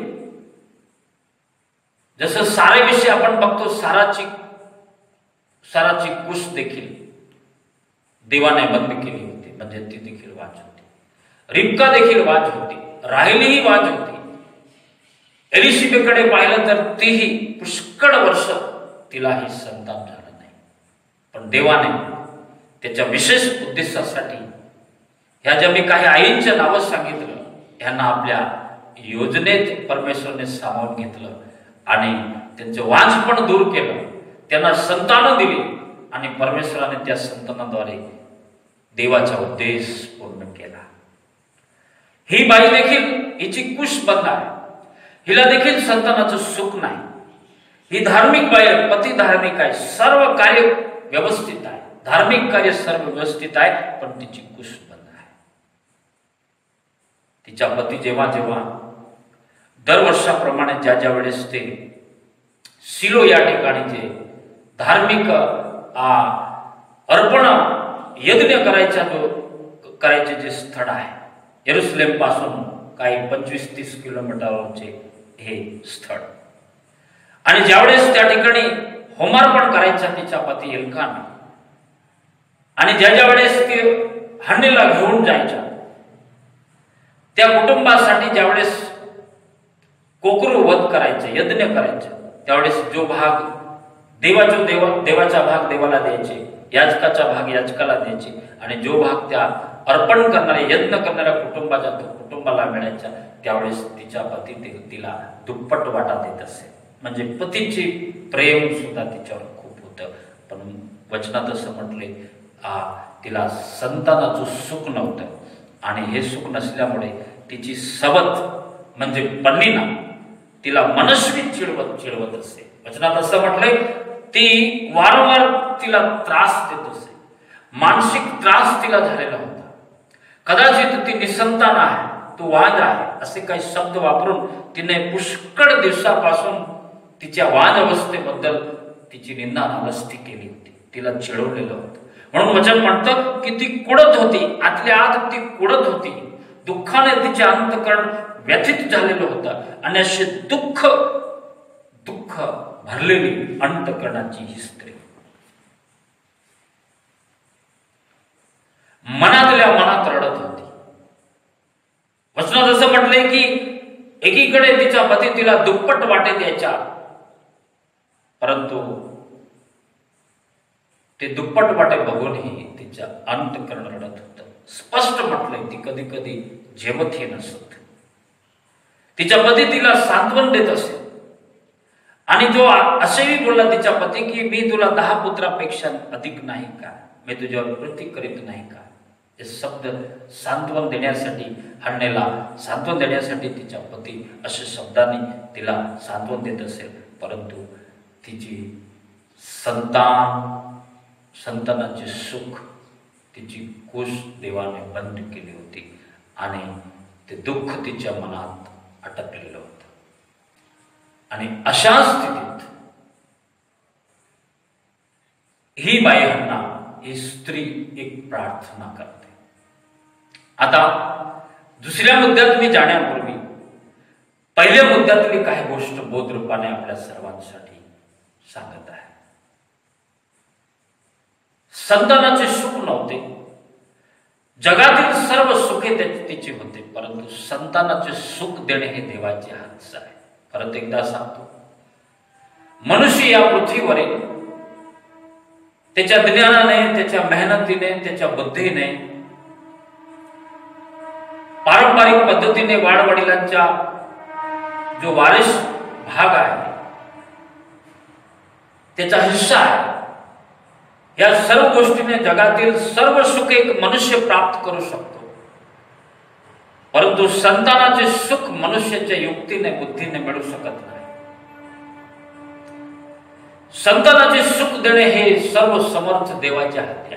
जसं सारेविषयी आपण बघतो, साराची साराची कुश देखील देवाने बंद केली होती, म्हणजे ती देखील वाझ होती. रिबका देखील वाझ होती, राहिलीही वाझ होती. एलिशिबेकडे पाहिलं तर तीही पुष्कळ वर्ष तिलाही संतान झालं नाही. पण देवाने त्याच्या विशेष उद्देशासाठी ह्या ज्या मी काही आईंच्या नावं सांगितलं, ह्यांना आपल्या योजनेत परमेश्वरने सामावून घेतलं आणि त्यांचं वांझपण दूर केलं, त्यांना संतानं दिली आणि परमेश्वराने त्या संतानाद्वारे देवाचा उद्देश पूर्ण केला. ही बाई देखील, हिची कुश बंद आहे, हिला देखील संतानाचं सुख नाही. ही धार्मिक बाई आहे, पती धार्मिक आहे, सर्व कार्य व्यवस्थित आहे, धार्मिक कार्य सर्व व्यवस्थित आहे, पण तिची कुश बंद आहे. तिच्या पती जेव्हा जेव्हा दरवर्षाप्रमाणे ज्या ज्या वेळेस ते सिलो या ठिकाणी जे धार्मिक अर्पण यज्ञ करायचा जो करायचे जे स्थळ आहे, येरुशलेम पासून काही पंचवीस तीस किलोमीटरवरचे हे स्थळ, आणि ज्यावेळेस त्या ठिकाणी होमार्पण करायचा तिच्या पती एल्काना, आणि ज्या ज्या वेळेस ते हरणीला घेऊन जायच्या, त्या कुटुंबासाठी ज्यावेळेस कोकरू वध करायचे, यज्ञ करायचे, त्यावेळेस जो भाग देवाचा देवा देवाचा भाग देवाला द्यायचे, याजकाचा भाग याजकाला द्यायचे, आणि जो भाग त्या अर्पण करणारे यज्ञ करणाऱ्या कुटुंबाच्या कुटुंबाला मिळायचा, त्यावेळेस तिच्या पती तिला दुप्पट वाटा देत असे. म्हणजे पतीची प्रेम सुद्धा तिच्यावर खूप होतं. पण वचनात असं म्हटले आ तिला संतानाचं सुख नव्हतं, आणि हे सुख नसल्यामुळे तिची सबत म्हणजे पन्नीना तिला मनस्वी चिडवत चिडवत असे. वचनात असं म्हटलंय ती वारंवार तिला त्रास देत असे, मानसिक त्रास तिला झालेला होता. कदाचित ती निसंतान आहे, तू वाद आहे, असे काही शब्द वापरून तिने पुष्कळ दिवसापासून तिच्या वाद अवस्थेबद्दल तिची निंदा नालस्ती केली होती, तिला चिडवलेलं होतं. म्हणून वचन म्हणतं की ती कुडत होती, आतल्या आत ती कुडत होती, दुःखाने तिचे अंतःकरण व्यथित झालेलं होतं, आणि असे दुःख दुःख भरलेली अंतःकरणाची ही स्त्री मनातल्या मनात रडत होती. वचनात असं म्हटलंय की एकीकडे तिचा पती तिला दुप्पट वाटे द्यायचा, परंतु ते दुप्पट वाटे बघूनही तिच्या अंतःकरण रडत होतं. स्पष्ट म्हटलंय ती कधी कधी जेवतही नसत. तिच्या पती तिला सांत्वन देत असे, आणि जो असेही बोलला तिच्या पती की मी तुला दहा पुत्रापेक्षा अधिक नाही का, मी तुझ्यावर कृती करीत नाही का. हे शब्द सांत्वन देण्यासाठी, हरणेला सांत्वन देण्यासाठी तिच्या पती अशा शब्दाने तिला सांत्वन देत असेल, परंतु तिची संतान संतानाचे सुख तिची कुश देवाने बंद केली होती, आणि ते दुःख तिच्या मनात अटकलेलं होतं. आणि अशा स्थितीत ही बाई हन्ना, ही स्त्री एक प्रार्थना करते. आता दुसऱ्या मुद्द्यात मी जाण्यापूर्वी पहिल्या मुद्द्यातली काही गोष्ट बोधरूपाने आपल्या सर्वांसाठी सांगत आहे. संतानाचे सुख नव्हते, जगातील सर्व सुखे तिचे होते, परंतु संतानाचे सुख देणे हे देवाचे हातच आहे. परत एकदा सांगतो, मनुष्य या पृथ्वीवर त्याच्या ज्ञानाने, त्याच्या मेहनतीने, त्याच्या बुद्धीने, पारंपरिक पद्धतीने वाडवडिलांच्या जो वारिस भाग आहे, त्याचा हिस्सा आहे, या सर्व गोष्टीने जगातील सर्व सुख एक मनुष्य प्राप्त करू शकतो. परंतु संतानाचे सुख मनुष्याच्या युक्तीने, बुद्धीने मिळू शकत नाही. संतानाचे सुख देणे हे सर्व समर्थ देवाच्या हाती आहे.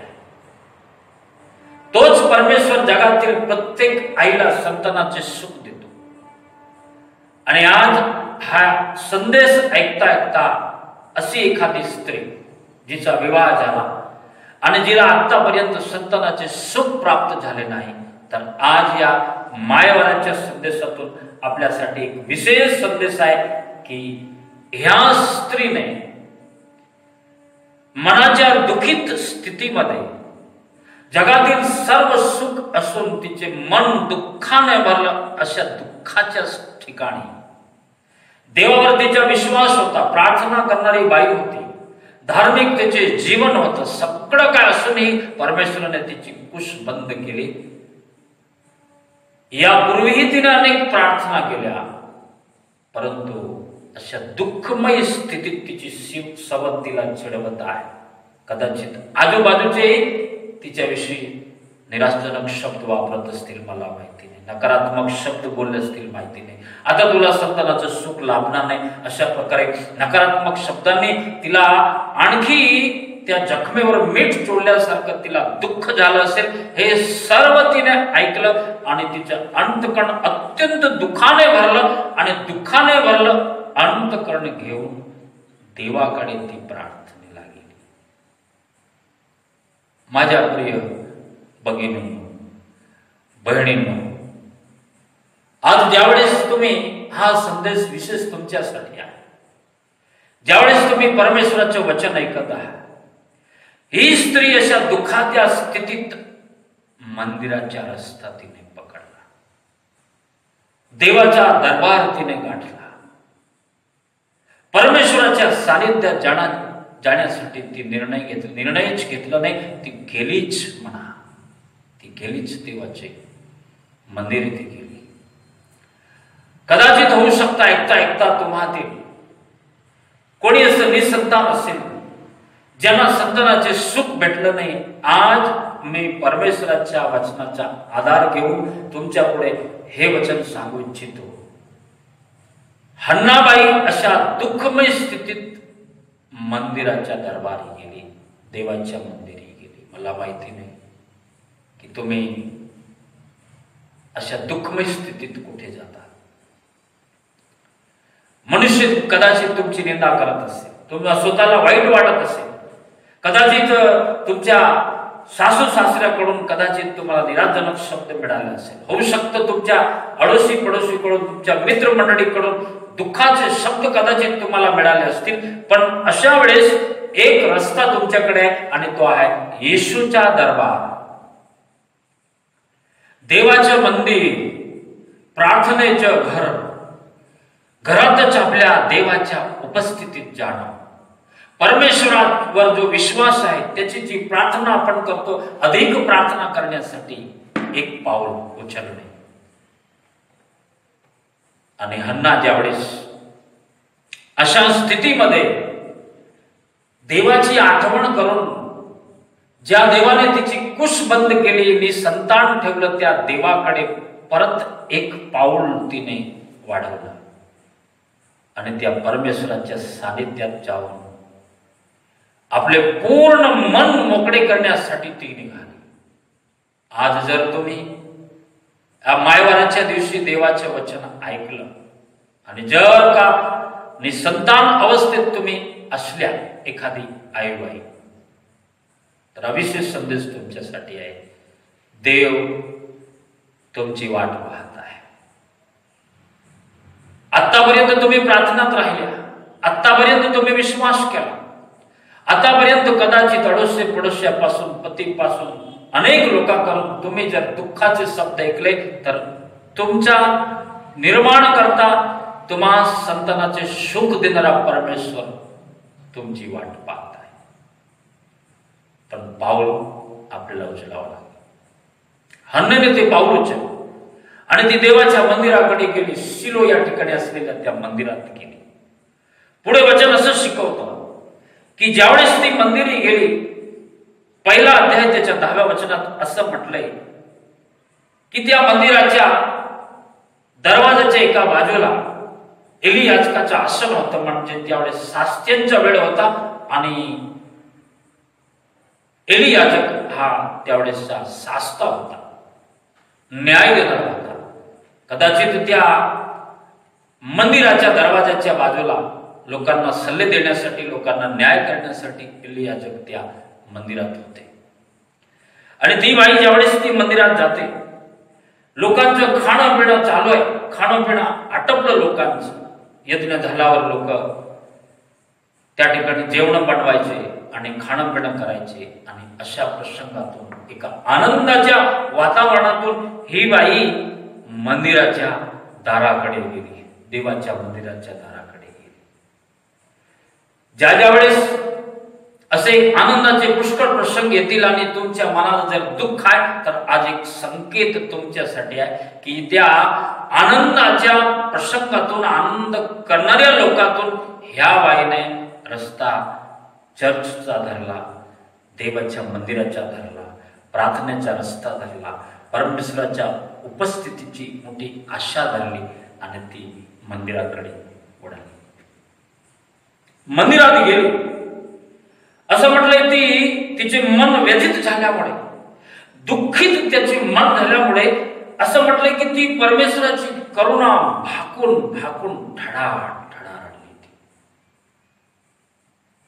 तोच परमेश्वर जगातील प्रत्येक आईला संतानाचे सुख देतो. आणि आज हा संदेश ऐकता ऐकता अशी एखादी स्त्री जिचा विवाह झाला आणि जिला आतापर्यंत संतानाचे सुख प्राप्त झाले नाही, तर आज या मायवराच्या संदेशातून आपल्यासाठी एक विशेष संदेश आहे की ह्या स्त्रीने मनाच्या दुखित स्थितीमध्ये, जगातील सर्व सुख असून तिचे मन दुःखाने भरलं, अशा दुःखाच्या ठिकाणी देवावर तिचा विश्वास होता, प्रार्थना करणारी बाई होती, धार्मिकतेचे जीवन होतं, सगळं काय असूनही परमेश्वराने तिची कुश बंद केली. यापूर्वीही तिने अनेक प्रार्थना केल्या, परंतु अशा दुःखमय स्थितीत तिची सबत तिला चिडवत आहे. कदाचित आजूबाजूचे तिच्याविषयी निराशाजनक शब्द वापरत असतील, मला माहिती नाही, नकारात्मक शब्द बोलले असतील, माहिती नाही. आता तुला संतानाचं सुख लाभणार नाही, अशा प्रकारे नकारात्मक शब्दांनी तिला आणखी त्या जखमेवर मीठ चोळल्यासारखं तिला दुःख झालं असेल. हे सर्व तिने ऐकलं आणि तिचं अंतःकरण अत्यंत दुःखाने भरलं, आणि दुःखाने भरलं अंतःकरण घेऊन देवाकडे ती प्रार्थनेला गेली. माझ्या प्रिय भगिनी, बहिणींनो, आज ज्यावेळेस तुम्ही हा संदेश विशेष तुमच्यासाठी आहे, ज्यावेळेस तुम्ही परमेश्वराचे वचन ऐकत आहात, ही स्त्री अशा दुःखाच्या स्थितीत मंदिराच्या रस्ता तिने पकडला, देवाचा दरबार तिने गाठला, परमेश्वराच्या सानिध्यात जाणा जाण्यासाठी ती निर्णय घेतला. निर्णयच घेतला नाही, ती गेलीच म्हणा, ती गेलीच देवाचे मंदिर ती गेली. कदाचित होऊ शकता ऐकता ऐकता तुम्हातील कोणी असं निसंतान असेल, ज्यांना संतानाचे सुख भेटलं नाही. आज मी परमेश्वराच्या वचनाचा आधार घेऊन तुमच्या पुढे हे वचन सांगू इच्छितो. हन्नाबाई अशा दुःखमय स्थितीत मंदिराच्या दरबारी गेली, देवाच्या मंदिरी गेली. मला माहिती नाही की तुम्ही अशा दुःखमय स्थितीत कुठे जाता. मनुष्य कदाचित तुमची निंदा करत असेल, तुम्हाला स्वतःला वाईट वाटत असेल, कदाचित तुमच्या सासू सासऱ्याकडून कदाचित तुम्हाला निराशजनक शब्द मिळाले असेल, होऊ शकतं तुमच्या अडोशी पडोशीकडून, तुमच्या मित्रमंडळीकडून दुःखाचे शब्द कदाचित तुम्हाला मिळाले असतील. पण अशा वेळेस एक रस्ता तुमच्याकडे आहे आणि तो आहे येशूचा दरबार, देवाचं मंदिर, प्रार्थनेचं घर. घरातच आपल्या देवाच्या उपस्थितीत जाणं, परमेश्वरावर जो विश्वास आहे त्याची जी प्रार्थना आपण करतो, अधिक प्रार्थना करण्यासाठी एक पाऊल उचलणे. आणि हन्ना ज्यावेळेस अशा स्थितीमध्ये देवाची आठवण करून, ज्या देवाने तिची कुश बंद केली, नि संतान ठेवलं, त्या देवाकडे परत एक पाऊल तिने वाढवलं आणि त्या परमेश्वराच्या सानिध्यात जाऊन आपले पूर्ण मन मोकळे करण्यासाठी ती निघाली. आज जर तुम्ही मायवाराच्या दिवशी देवाचे वचन ऐकलं आणि जर का निसंतान अवस्थेत तुम्ही असल्या एखादी आईबाई, तर अविशेष संदेश तुमच्यासाठी आहे. देव तुमची वाट पाहत आहे. आतापर्यंत तुम्ही प्रार्थनात राहिल्या, आतापर्यंत तुम्ही विश्वास केला, आतापर्यंत कदाचित अडोशे पडोश्यापासून, पतीपासून, अनेक लोकांकडून तुम्ही जर दुःखाचे शब्द ऐकले, तर तुमचा निर्माण करता, तुम्हा संतानाचे सुख देणारा परमेश्वर तुमची वाट पाहत आहे. पण पाऊल आपल्याला उचलावं लागेल. हन्नाने ते पाऊल उचललं आणि ती देवाच्या मंदिराकडे गेली, शिलो या ठिकाणी असलेल्या त्या मंदिरात गेली. पुढे वचन असं शिकवतं की ज्यावेळेस ती मंदिरी गेली, पहिला अध्याय त्याच्या दहाव्या वचनात असं म्हटलंय की त्या मंदिराच्या दरवाजाच्या एका बाजूला एली याजकाचं आसन होतं. म्हणजे त्यावेळेस सास्त्यांचा वेळ होता आणि एली याजक हा त्यावेळेसचा शास्ता होता, न्याय देणारा होता. कदाचित त्या मंदिराच्या दरवाजाच्या बाजूला लोकांना सल्ले देण्यासाठी, लोकांना न्याय करण्यासाठी एली याजक त्या मंदिरात होते. आणि ती बाई ज्यावेळेस ती मंदिरात जाते, लोकांचं खाणं पिणं चालू आहे, खाणं पिणं आटपलं लोकांचं. यज्ञ झाल्यावर लोक त्या ठिकाणी जेवण बनवायचे आणि खाणं पिणं करायचे. आणि अशा प्रसंगातून, एका आनंदाच्या वातावरणातून ही बाई मंदिराच्या दाराकडे गेली, देवाच्या मंदिराच्या दाराकडे गेली. ज्या ज्या वेळेस असे आनंदाचे पुष्कळ प्रसंग येतील आणि तुमच्या मनात जर दुःख आहे, तर आज एक संकेत तुमच्यासाठी आहे की त्या आनंदाच्या प्रसंगातून, आनंद करणाऱ्या लोकातून ह्या बाईने रस्ता चर्चचा धरला, देवाच्या मंदिराचा धरला, प्रार्थनेचा रस्ता धरला, परमेश्वराच्या उपस्थितीची मोठी आशा धरली आणि ती मंदिराकडे उडाली. मंदिरात गेली. असं म्हटलंय ती तिचे मन व्यथित झाल्यामुळे, दुःखित त्याचे मन झाल्यामुळे असं म्हटलंय की ती परमेश्वराची करुणा भाकून भाकून धडाड धडा रडली. ती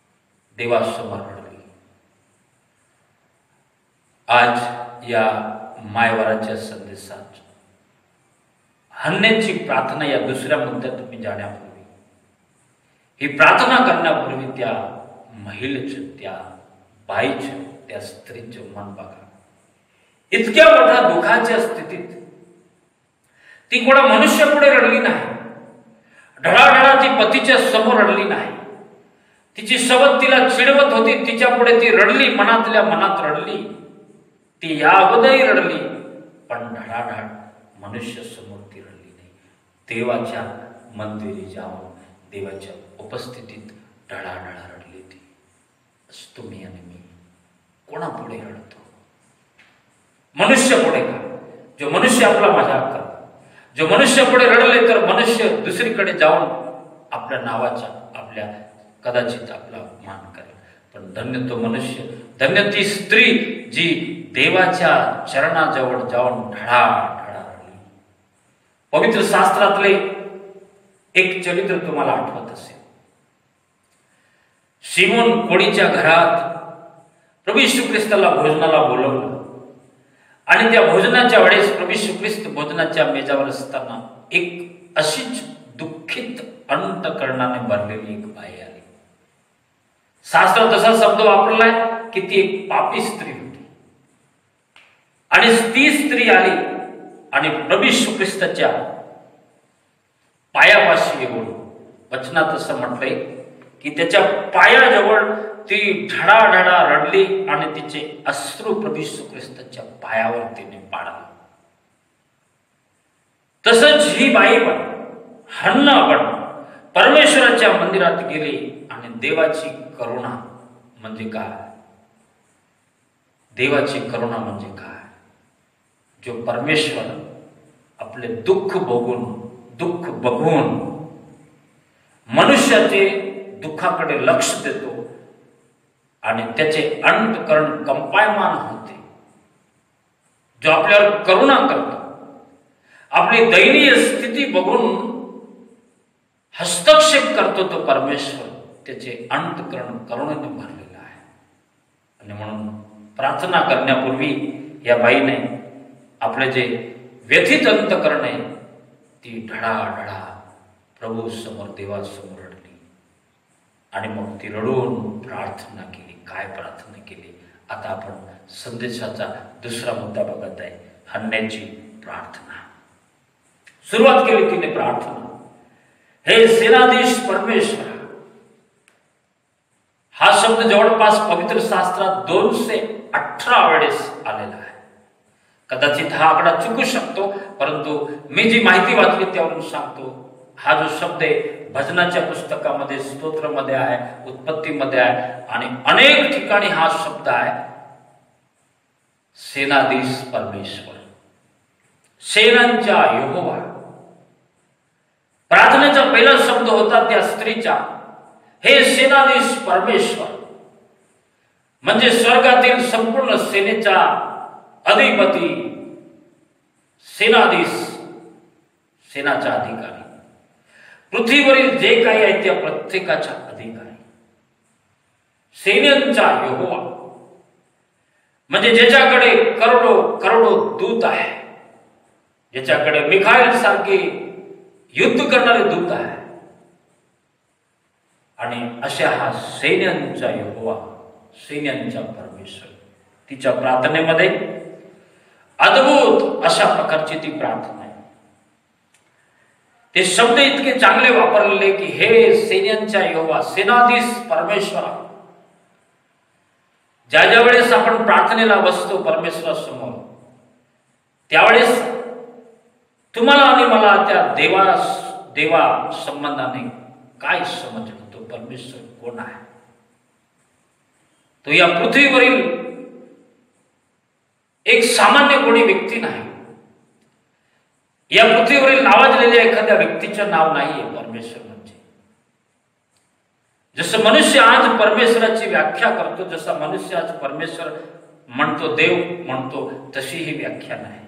देवासमोर रडली. आज या मायवाराच्या संदेशात हन्नेची प्रार्थना या दुसऱ्या मुद्द्यात तुम्ही जाण्यापूर्वी, ही प्रार्थना करण्यापूर्वी त्या महिलेचं, त्या बाईचं, त्या स्त्रीचं मन बघा. इतक्या मोठ्या दुःखाच्या स्थितीत ती कोणा मनुष्यापुढे रडली नाही, ढळाढळा ती पतीच्या समोर रडली नाही. तिची सवत तिला चिडवत होती, तिच्या पुढे ती रडली, मनातल्या मनात रडली. ती या अगोदरही रडली, पण ढळाढळ मनुष्य समोर ती रडली नाही. देवाच्या मंदिरी जाऊन देवाच्या उपस्थितीत ढळाढळा रडली ती. तुम्ही आणि मी कोणापुढे रडतो? मनुष्य पुढे का? जो मनुष्य आपला मजाक करतो, जो मनुष्य पुढे रडले तर मनुष्य दुसरीकडे जाऊन आपल्या नावाचा, आपल्या कदाचित आपला अपमान करेल. पण धन्य तो मनुष्य, धन्य ती स्त्री जी देवाच्या चरणाजवळ जाऊन ढळा ढळा रडली. पवित्र शास्त्रातले एक चरित्र तुम्हाला आठवत असेल. शिमोन कोडीच्या घरात प्रभू येशू ख्रिस्ताला भोजनाला बोलवलं आणि त्या भोजनाच्या वेळेस प्रभू येशू ख्रिस्त भोजनाच्या मेजावर असताना एक अशीच दुःखित अंतःकरणाने भरलेली एक बाई आली. शास्त्रात असा शब्द वापरलाय की ती एक पापी स्त्री होती. आणि ती स्त्री आली आणि प्रभू येशू ख्रिस्ताच्या पायापाशी येऊन, वचनात असं म्हटलंय की त्याच्या पायाजवळ ती ढळाढळा रडली आणि तिचे अश्रू प्रभू येशू ख्रिस्ताच्या पायावर तिने पाडले. तसंच ही बाई पण, हन्ना पण परमेश्वराच्या मंदिरात गेली आणि देवाची करुणा म्हणजे काय? देवाची करुणा म्हणजे काय? जो परमेश्वर आपले दुःख बघून, दुःख बघून मनुष्याचे दुःखाकडे लक्ष देतो आणि त्याचे अंतःकरण कंपायमान होते. जो आपल्यावर करुणा करतो, आपली दयनीय स्थिती बघून हस्तक्षेप करतो तो परमेश्वर, त्याचे अंतःकरण करुणेने भरलेलं आहे. आणि म्हणून प्रार्थना करण्यापूर्वी या बाईने आपले जे व्यथित अंतःकरण आहे ती ढळाढळा प्रभू समोर, देवासमोर रडली. आणि मग ती रडून प्रार्थना केली. काय प्रार्थना केली? आता आपण संदेशाचा दुसरा मुद्दा बघत आहे, हन्नेची प्रार्थना. सुरुवात केली तिने प्रार्थना, हे सेनाधीश परमेश्वर. हा शब्द जवळपास पवित्र शास्त्रात दोनशे अठरा वेळेस आलेला आहे. कदाचित हा आकडा चुकू शकतो, परंतु मी जी माहिती वाचली त्यावरून सांगतो, हा जो शब्द आहे भजनाच्या पुस्तकामध्ये, स्तोत्रमध्ये आहे, उत्पत्तीमध्ये आहे आणि अनेक ठिकाणी हा शब्द आहे. सेनाधीश परमेश्वर, सेनांच्या यहोवा. प्रार्थनेचा पहिला शब्द होता त्या स्त्रीचा, हे सेनाधीश परमेश्वर. म्हणजे स्वर्गातील संपूर्ण सेनेचा अधिपती, सेनाधीश, सेनाचा अधिकारी, पृथ्वीवरील जे काही आहे त्या प्रत्येकाचा अधिकारी, सेनेचा यहोवा. म्हणजे ज्याच्याकडे करोडो करोडो दूत आहे, ज्याच्याकडे मिखाईल सारखे युद्ध करणारे दूत आहे. आणि अशा हा सैन्यांचा यहोवा, सैन्यांचा परमेश्वर. तिच्या प्रार्थनेमध्ये अद्भुत अशा प्रकारची ती प्रार्थना आहे. ते शब्द इतके चांगले वापरलेले की हे सैन्यांचा यहोवा, सेनाधीश परमेश्वरा. ज्या ज्या वेळेस आपण प्रार्थनेला बसतो परमेश्वरासमोर, त्यावेळेस तुम्हाला आणि मला त्या देवा देवा संबंधाने काय समज होतो? परमेश्वर कोण आहे? तो या पृथ्वीवरील एक सामान्य कोणी व्यक्ती नाही. या पृथ्वीवरील नावाजलेल्या एखाद्या व्यक्तीचं नाव नाहीये परमेश्वर. म्हणजे जसं मनुष्य आज परमेश्वराची व्याख्या करतो, जसा मनुष्य आज परमेश्वर म्हणतो, देव म्हणतो, तशी ही व्याख्या नाही.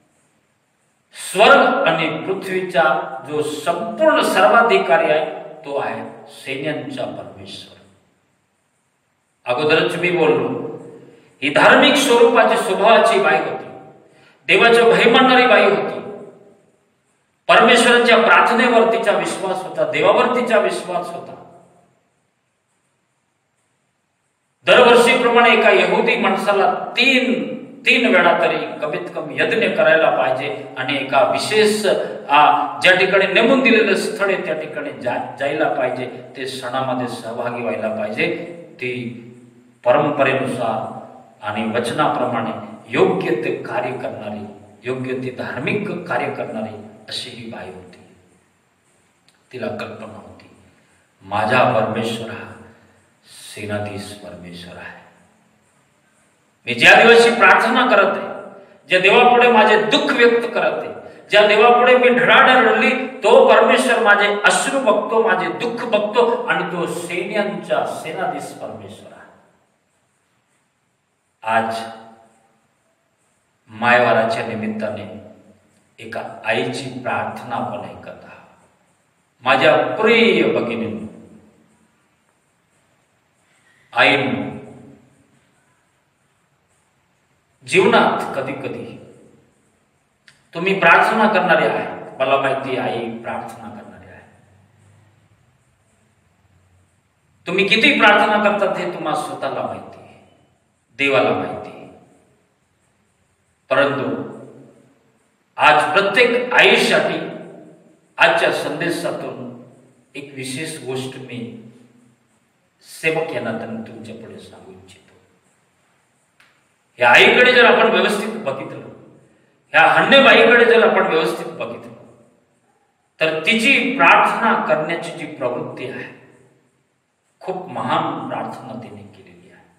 स्वर्ग आणि पृथ्वीचा जो संपूर्ण सर्वाधिकारी आहे तो आहे सैन्यांचा परमेश्वर. अगोदरच मी बोललो, ही धार्मिक स्वरूपाची स्वभावाची बाई होती. देवाचं भय मानणारी बाई होती. परमेश्वराच्या प्रार्थनेवर तिचा विश्वास होता, देवावर तिचा विश्वास होता. दरवर्षीप्रमाणे एका यहुदी माणसाला तीन तीन वेळा तरी कमीत कमी यज्ञ करायला पाहिजे आणि एका विशेष ज्या ठिकाणी नेमून दिलेलं स्थळ आहे त्या ठिकाणी जा, जायला पाहिजे. ते सणामध्ये सहभागी व्हायला पाहिजे. ती परंपरेनुसार आणि वचनाप्रमाणे योग्य ते कार्य करणारी, योग्य ते धार्मिक कार्य करणारी अशी ही बाई होती. तिला कल्पना होती, माझा परमेश्वर हा सेनाधीश परमेश्वर आहे. मी ज्या दिवशी प्रार्थना करत आहे, ज्या देवापुढे माझे दुःख व्यक्त करत आहे, ज्या देवापुढे मी ढळाढळ रडली, तो परमेश्वर माझे अश्रू बघतो, माझे दुःख बघतो आणि तो सैन्यांचा सेनाधीश परमेश्वर आहे. आज मायवाराच्या निमित्ताने एका आईची प्रार्थना आपण ऐकत आहोत. माझ्या प्रिय भगिनींनो, आईंनो, जीवनात कधी कधी तुम्ही प्रार्थना करणारे आहे. मला माहिती आई प्रार्थना करणारी आहे. तुम्ही किती प्रार्थना करतात हे तुम्हाला स्वतःला माहिती आहे, देवाला माहिती आहे. परंतु आज प्रत्येक आईसाठी आजच्या संदेशातून एक विशेष गोष्ट मी सेवक या नात्याने तुमच्या पुढे सांगू इच्छितो. या आईकडे जर आपण व्यवस्थित बघितलं, ह्या हन्नेबाईकडे जर आपण व्यवस्थित बघितलं, तर तिची प्रार्थना करण्याची जी प्रवृत्ती आहे, खूप महान प्रार्थना तिने केलेली आहे.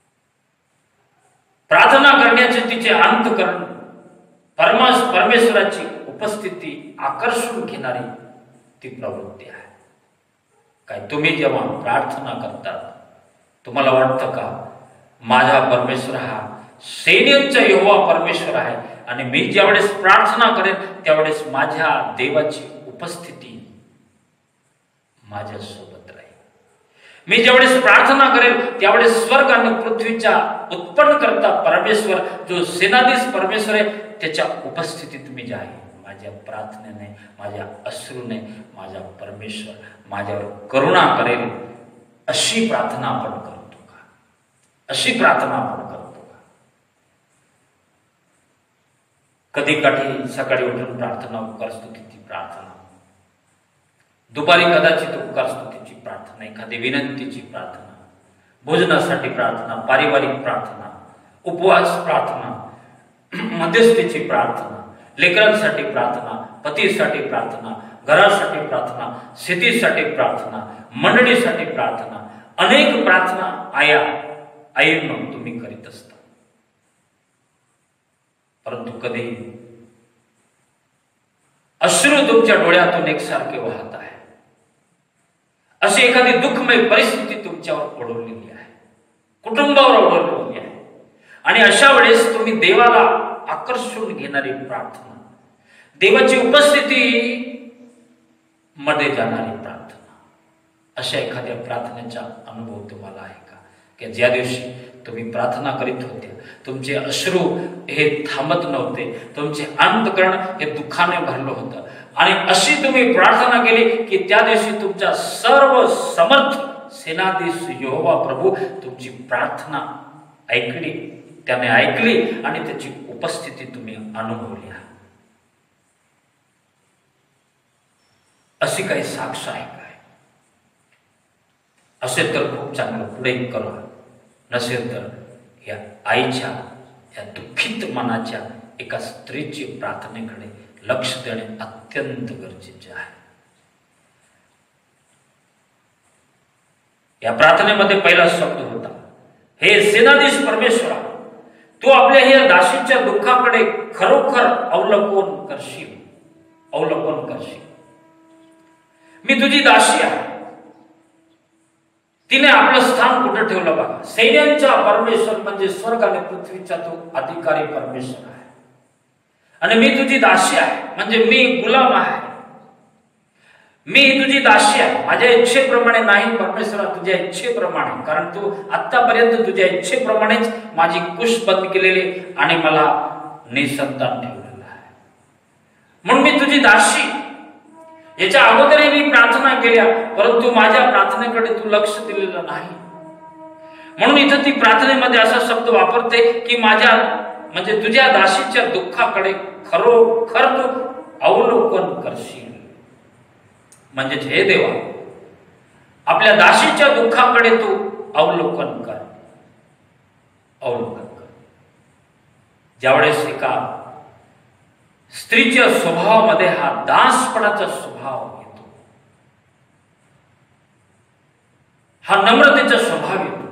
प्रार्थना करण्याचे तिचे अंतःकरण परमास परमेश्वराची उपस्थिती आकर्षून घेणारी ती प्रवृत्ती आहे. काय तुम्ही जेव्हा प्रार्थना करतात, तुम्हाला वाटतं का माझा परमेश्वर हा सैन्यांचा यहोवा परमेश्वर आहे आणि मी ज्यावेळेस प्रार्थना करेन त्यावेळेस माझ्या देवाची उपस्थिती माझ्यासोबत राहील. मी ज्यावेळेस प्रार्थना करेन त्यावेळेस स्वर्ग आणि पृथ्वीच्या उत्पन्न करता परमेश्वर जो सेनाधीश परमेश्वर आहे त्याच्या उपस्थितीत मी जाईन. माझ्या प्रार्थनेने, माझ्या अश्रूने माझा परमेश्वर माझ्यावर करुणा करेल. अशी प्रार्थना आपण करतो का? अशी प्रार्थना आपण करतो का? कधी काठी सकाळी उठून प्रार्थना, उपकार स्तुतीची प्रार्थना, दुपारी कदाचित उपकार स्तुतीची प्रार्थना, एखादी विनंतीची प्रार्थना, भोजनासाठी प्रार्थना, पारिवारिक प्रार्थना, उपवास प्रार्थना, मध्यस्थीची प्रार्थना, लेकरांसाठी प्रार्थना, पतीसाठी प्रार्थना, घरासाठी प्रार्थना, शेतीसाठी प्रार्थना, मंडळीसाठी प्रार्थना, अनेक प्रार्थना आया आईंनो तुम्ही करीत असता. परंतु कधी अश्रू तुमच्या डोळ्यातून एकसारखे वाहत आहे, अशी एखादी दुःखमय परिस्थिती तुमच्यावर ओढवलेली आहे, कुटुंबावर ओढवलेली आहे, आणि अशा वेळेस तुम्ही देवाला आकर्षून घेणारी प्रार्थना, देवाची उपस्थिती मध्ये जाणारी प्रार्थना, अशा एखाद्या प्रार्थनेचा अनुभव तुम्हाला आहे का? की ज्या दिवशी तुम्ही प्रार्थना करीत होते तुमचे अश्रू हे थांबत नव्हते, तुमचे अंतःकरण हे दुःखाने भरलं होतं, आणि अशी तुम्ही प्रार्थना केली की त्या दिवशी तुमचा सर्व समर्थ सेनाधीश यहोवा प्रभू तुमची प्रार्थना ऐकली, त्याने ऐकली आणि त्याची उपस्थिती तुम्ही अनुभवली. अशी काही साक्ष आहे काय? असेल तर खूप चांगलं, पुढे करा. नसेल तर या आईच्या, या दुःखित मनाच्या एका स्त्रीची प्रार्थनेकडे लक्ष देणे अत्यंत गरजेचे आहे. या प्रार्थनेमध्ये पहिला शब्द होता, हे सेनाधीश परमेश्वरा, तू आपल्या या दासीच्या दुःखाकडे खरोखर अवलोकन करशील, अवलोकन करशील. मी तुझी दासी आहे. तिने आपलं स्थान कुठं ठेवलं बघा. सैन्यांचा परमेश्वर म्हणजे स्वर्ग आणि पृथ्वीचा तो अधिकारी परमेश्वर आहे, आणि मी तुझी दासी आहे म्हणजे मी गुलाम आहे. मी तुझी दासी आहे, माझ्या इच्छेप्रमाणे नाही परमेश्वरा, तुझ्या इच्छेप्रमाणे. कारण तू आतापर्यंत तुझ्या इच्छेप्रमाणेच माझी कुश बंद केलेली आणि मला निसंतान ठेवलेला आहे. म्हणून मी तुझी दासी, याच्या अगोदरही मी प्रार्थना केल्या, परंतु माझ्या प्रार्थनेकडे तू लक्ष दिलेलं नाही. म्हणून इथं ती प्रार्थनेमध्ये असा शब्द वापरते की माझ्या म्हणजे तुझ्या दासीच्या दुःखाकडे खरोखर तू अवलोकन करशील. म्हणजेच हे देवा, आपल्या दासीच्या दुःखाकडे तू अवलोकन कर, अवलोकन कर. ज्यावेळेस एका स्त्रीच्या स्वभावामध्ये हा दासपणाचा स्वभाव येतो, हा नम्रतेचा स्वभाव येतो.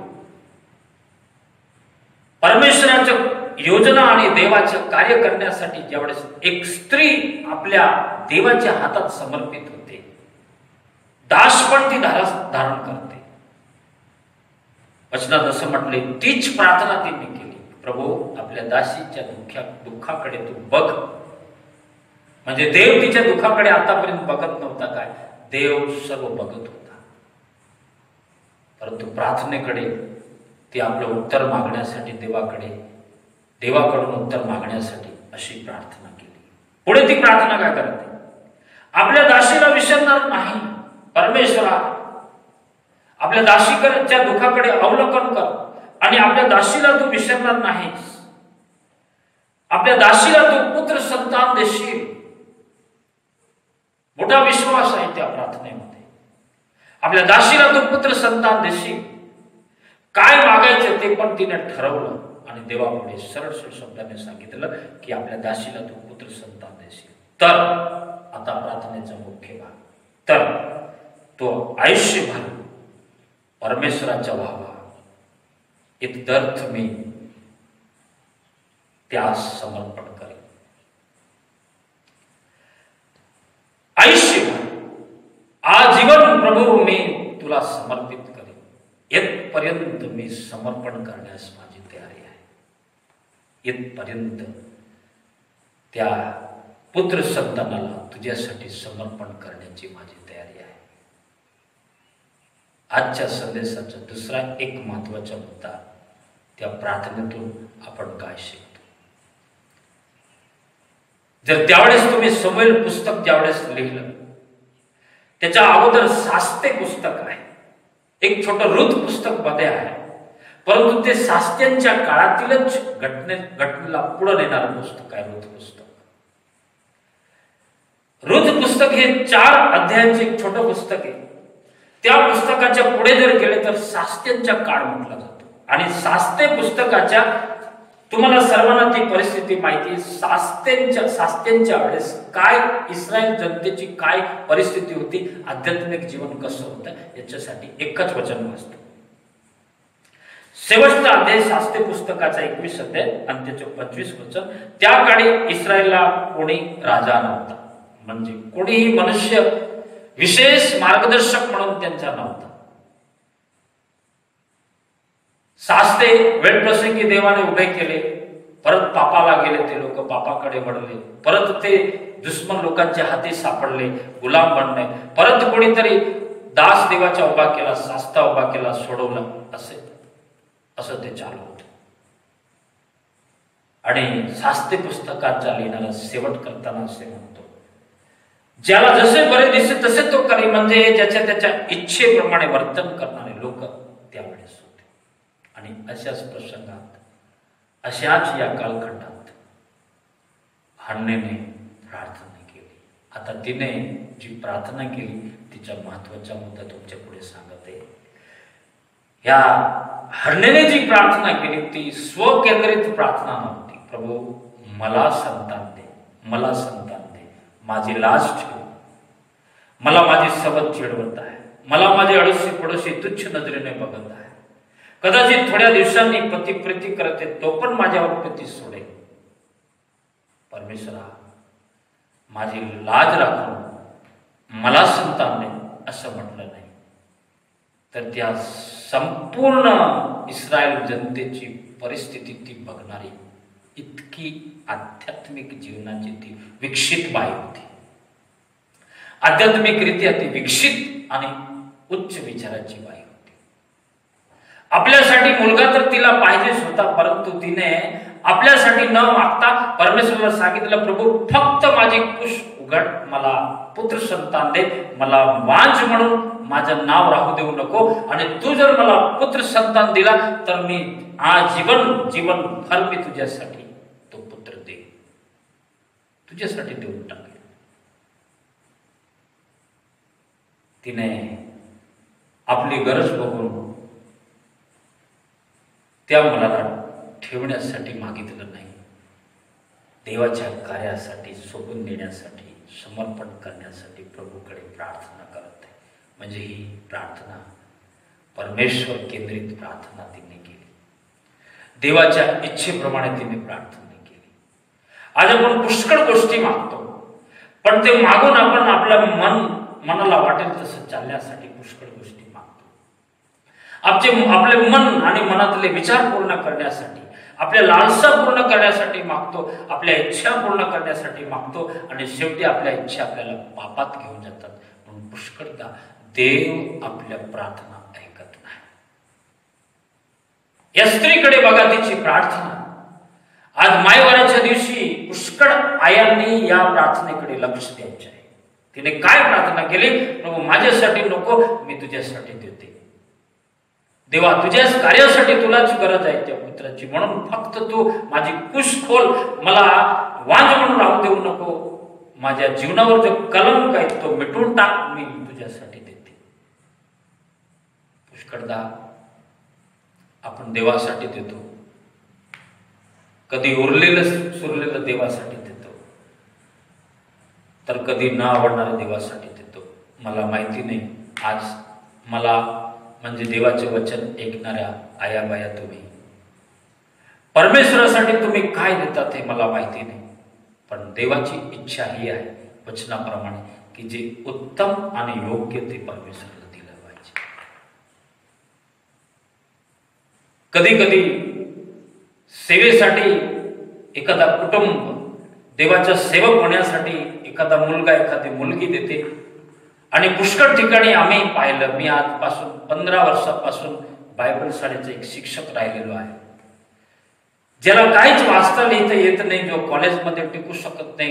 परमेश्वराच्या योजना आणि देवाचं कार्य करण्यासाठी ज्यावेळेस एक स्त्री आपल्या देवाच्या हातात समर्पित होते, दासपण ती धारण करते. वचनात असं म्हटले, तीच प्रार्थना तिने केली, प्रभू आपल्या दासीच्या दुःख्या दुःखाकडे तू बघ. म्हणजे देव तिच्या दुःखाकडे आतापर्यंत बघत नव्हता काय, देव सर्व बघत होता. परंतु प्रार्थनेकडे ती आपलं उत्तर मागण्यासाठी देवाकडे देवाकडून उत्तर मागण्यासाठी अशी प्रार्थना केली. पुढे ती प्रार्थना काय करते, आपल्या दासीला विसरणार नाही. परमेश्वरा, आपल्या दासीच्या दुःखाकडे अवलोकन कर आणि आपल्या दासीला तू विसरणार नाहीस. आपल्या दासीला तू पुत्र संतान देशील. मोठा विश्वास आहे त्या प्रार्थनेमध्ये. आपल्या दासीला तू पुत्र संतान देशील. काय मागायचं ते पण तिने ठरवलं आणि देवापुढे सरळ सरळ शब्दाने सांगितलं की आपल्या दासीला तू पुत्र संतान देशील. तर आता प्रार्थनेचा मुख्य भाग, तर तो आयुष्यभर परमेश्वराचा व्हावा इतदर्थ मी त्यास समर्पण करेन. आयुष्यभर आजीवन प्रभू मी तुला समर्पित करेन. येतपर्यंत मी समर्पण करण्यास माझी तयारी आहे. येतपर्यंत त्या पुत्र संतानाला तुझ्यासाठी समर्पण करण्याची माझी तयारी आहे. आजच्या संदेशाचा दुसरा एक महत्वाचा मुद्दा, त्या प्रार्थनेतून आपण काय शिकतो. जर त्यावेळेस तुम्ही समूएल पुस्तक ज्यावेळेस लिहिलं, त्याच्या अगोदर सास्ते पुस्तक आहे, एक छोटं रुत पुस्तक मध्ये आहे, परंतु ते सास्त्यांच्या काळातीलच घटने घटनेला पुढे नेणारं पुस्तक आहे रुत पुस्तक. रुत पुस्तक हे चार अध्यायांचे एक छोटं पुस्तक आहे. त्या पुस्तकाच्या पुढे जर गेले तर सास्त्यांचा काळ म्हटला जातो. आणि सास्ते पुस्तकाच्या तुम्हाला सर्वांना ती परिस्थिती माहिती आहे. सास्त्यांच्या सास्त्यांच्या वेळेस काय इस्रायल जनतेची काय परिस्थिती होती, आध्यात्मिक जीवन कसं होतं, याच्यासाठी एकच वचन वाचतो. शेवटचा अध्याय सास्ते पुस्तकाचा एकवीस अध्याय आणि त्याचं पंचवीस वचन. त्या काळी इस्रायलला कोणी राजा नव्हता, म्हणजे कोणीही मनुष्य विशेष मार्गदर्शक म्हणून त्यांचा नव्हता. सास्ते वेळप्रसंगी देवाने उभे केले, परत पापाला गेले, ते लोक पापाकडे वळले, परत ते दुश्मन लोकांच्या हाती सापडले, गुलाम बनले, परत कोणीतरी दास देवाचा उभा केला, सास्ता उभा केला, सोडवलं, असे असं ते चालू होतं. आणि सास्ते पुस्तकाचा लिहिणारा शेवट करताना असे म्हणतो, ज्याला जसे बरे दिसे तसे तो करी, म्हणजे ज्याच्या त्याच्या इच्छेप्रमाणे वर्तन करणारे लोक त्यावेळेस होते. आणि अशाच प्रसंगात, अशाच या कालखंडात हन्नेने प्रार्थना केली. आता तिने जी प्रार्थना केली तिचा महत्वाचा मुद्दा तुमच्या पुढे सांगत आहे. या हन्नेने जी प्रार्थना केली ती स्वकेंद्रित प्रार्थना नव्हती. प्रभू मला संतान दे, मला संतान दे, माझी लाज ठेव, मला माझी सबत चिडवत आहे, मला माझे अडोशी पडोशी तुच्छ नजरेने बघत आहे, कदाचित थोड्या दिवसांनी पती प्रीती करते तो पण माझ्यावर प्रीती सोडेल. परमेश्वरा, माझी लाज राखून मला संतान दे असं म्हटलं नाही, तर त्या संपूर्ण इस्रायल जनतेची परिस्थिती ती बघणारी इतकी आध्यात्मिक जीवनाची ती विकसित बाई होती. आध्यात्मिकरित्या ती विकसित आणि उच्च विचाराची बाई होती. आपल्यासाठी मुलगा तर तिला पाहिजेच होता, परंतु तिने आपल्यासाठी न मागता परमेश्वराला सांगितलं, प्रभू फक्त माझी कुश उघड, मला पुत्र संतान दे, मला वांझ म्हणून माझं नाव राहू देऊ नको, आणि तू जर मला पुत्र संतान दिला तर मी आजीवन जीवन भर मी तुझ्यासाठी तो पुत्र दे, तुझ्यासाठी देऊन टाकेल. तिने आपली गरज बघून त्या मुलाला ठेवण्यासाठी मागितलं नाही, देवाच्या कार्यासाठी सोडून देण्यासाठी, समर्पण करण्यासाठी प्रभूकडे प्रार्थना करत आहे. म्हणजे ही प्रार्थना परमेश्वर केंद्रित प्रार्थना तिने केली, देवाच्या इच्छेप्रमाणे तिने प्रार्थना केली. आज आपण पुष्कळ गोष्टी मागतो, पण ते मागून आपण आपलं मन मनाला वाटेल तसं चालण्यासाठी पुष्कळ गोष्टी मागतो. आपले आपले मन आणि मनातले विचार पूर्ण करण्यासाठी, आपल्या लालसा पूर्ण करण्यासाठी मागतो, आपल्या इच्छा पूर्ण करण्यासाठी मागतो, आणि शेवटी आपल्या इच्छा आपल्याला पापात घेऊन जातात. म्हणून पुष्कळदा देव आपल्या प्रार्थना ऐकत नाही. या स्त्रीकडे बघा, तिची प्रार्थना. आज मायवाराच्या दिवशी पुष्कळ आयांनी या प्रार्थनेकडे लक्ष द्यायचे आहे. तिने काय प्रार्थना केली? प्रभू माझ्यासाठी नको, मी तुझ्यासाठी देते. देवा तुझ्याच कार्यासाठी तुलाच गरज आहे त्या पुत्राची, म्हणून फक्त तू माझी कुश खोल, मला वांझ म्हणून राहू देऊ नको, माझ्या जीवनावर जो कलंक आहे तो मिटून टाक, मी तुझ्यासाठी देते. पुष्कळदा आपण देवासाठी देतो, कधी उरलेलं सुरलेलं देवासाठी देतो, तर कधी न आवडणाऱ्या देवासाठी देतो. मला माहिती नाही, आज मला म्हणजे देवाचे वचन ऐकणाऱ्या आयाबाया तुम्ही परमेश्वरासाठी तुम्ही काय देतात हे मला माहिती नाही, पण देवाची इच्छा ही आहे वचनाप्रमाणे की जे उत्तम आणि योग्य ते परमेश्वराला दिलं पाहिजे. कधी कधी सेवेसाठी एखादा कुटुंब देवाच्या सेवक होण्यासाठी एखादा मुलगा एखादी मुलगी देते, आणि पुष्कळ ठिकाणी आम्ही पाहिलं. मी आजपासून पंधरा वर्षापासून बायबल शाळेचा एक शिक्षक राहिलेलो आहे, ज्याला काहीच वाचता लिहिता येत नाही, जो कॉलेजमध्ये टिकू शकत नाही,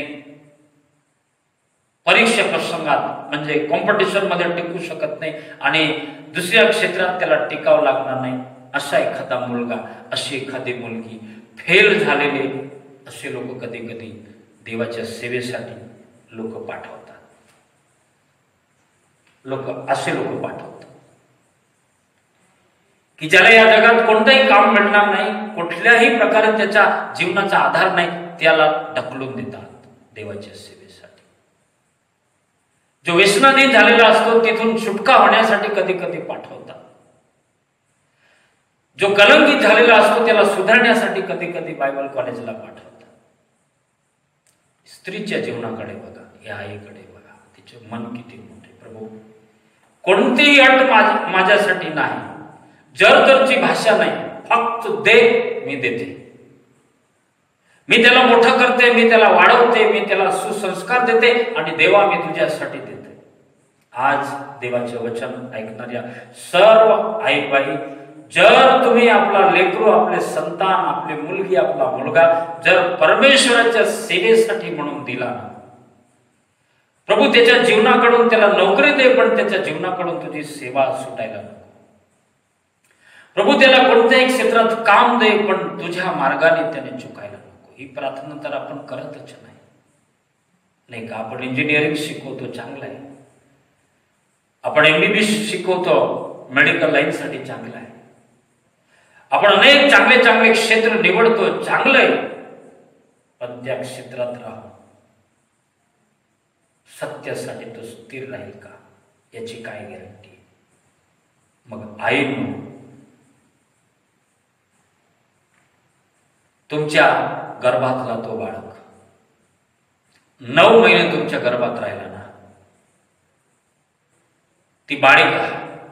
परीक्षा प्रसंगात म्हणजे कॉम्पिटिशन मध्ये टिकू शकत नाही, आणि दुसऱ्या क्षेत्रात त्याला टिकावं लागणार नाही, असा एखादा मुलगा, अशी एखादी मुलगी, फेल झालेले असे लोक कधी कधी देवाच्या सेवेसाठी लोक पाठवतात. लोक असे लोक पाठवतात की ज्याला या जगात कोणतंही काम मिळणार नाही, कुठल्याही प्रकारे त्याच्या जीवनाचा आधार नाही, त्याला ढकलून देतात देवाच्या सेवेसाठी. जो व्यसनाधीन झालेला असतो तिथून सुटका होण्यासाठी कधी कधी पाठवतात. जो कलंकित झालेला असतो त्याला सुधारण्यासाठी कधी कधी बायबल कॉलेजला पाठवतात. स्त्रीच्या जीवनाकडे बघा, या आईकडे बघा, तिचे मन किती मोठे. प्रभू कोणतीही अट माझ्यासाठी नाही, जर तरची भाषा नाही, फक्त दे, मी देते. मी त्याला मोठं करते, मी त्याला वाढवते, मी त्याला सुसंस्कार देते, आणि देवा मी तुझ्यासाठी देते. आज देवाचे वचन ऐकणाऱ्या सर्व आईबाई, जर तुम्ही आपला लेकरू, आपले संतान, आपली मुलगी, आपला मुलगा जर परमेश्वराच्या सेवेसाठी म्हणून दिला ना, प्रभू त्याच्या जीवनाकडून त्याला नोकरी दे, पण त्याच्या जीवनाकडून तुझी सेवा सुटायला नको. प्रभू त्याला कोणत्याही क्षेत्रात काम दे, पण तुझ्या मार्गाने त्याने चुकायला नको. ही प्रार्थना तर आपण करतच नाही, नाही का? आपण इंजिनिअरिंग शिकवतो, चांगलं आहे. आपण एमबीबीएस शिकवतो, मेडिकल लाईनसाठी चांगलं आहे. आपण अनेक चांगले चांगले क्षेत्र निवडतो, चांगलं आहे, पण त्या क्षेत्रात राहू सत्यासाठी तो स्थिर राहील का, याची काय गॅरंटी? मग आईनं तुमच्या गर्भातला तो बाळक नऊ महिने तुमच्या गर्भात राहिला ना, ती बाळिका,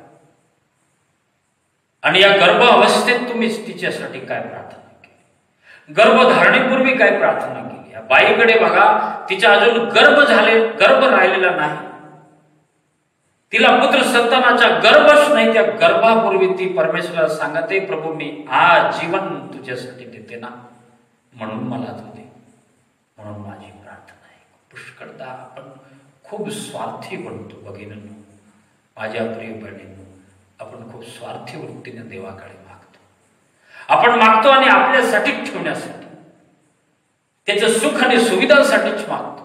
आणि या गर्भ अवस्थेत तुम्ही तिच्यासाठी काय प्रार्थना केली? गर्भधारणेपूर्वी काय प्रार्थना केली? या बाईकडे बघा, तिचा अजून गर्भ झाले गर्भ राहिलेला नाही, तिला पुत्र संतानाचा गर्भच नाही. त्या गर्भापूर्वी ती परमेश्वराला सांगते, प्रभू मी आजीवन तुझ्यासाठी देते ना, म्हणून मला तू दे, म्हणून माझी प्रार्थना आहे. पुष्कळदा आपण खूप स्वार्थी बनतो भगिनींनो, माझ्या प्रिय बहिणींनो, आपण खूप स्वार्थी वृत्तीने देवाकडे मागतो. आपण मागतो आणि आपल्यासाठीच ठेवण्यासाठी, त्याचं सुख आणि सुविधांसाठीच मागतो.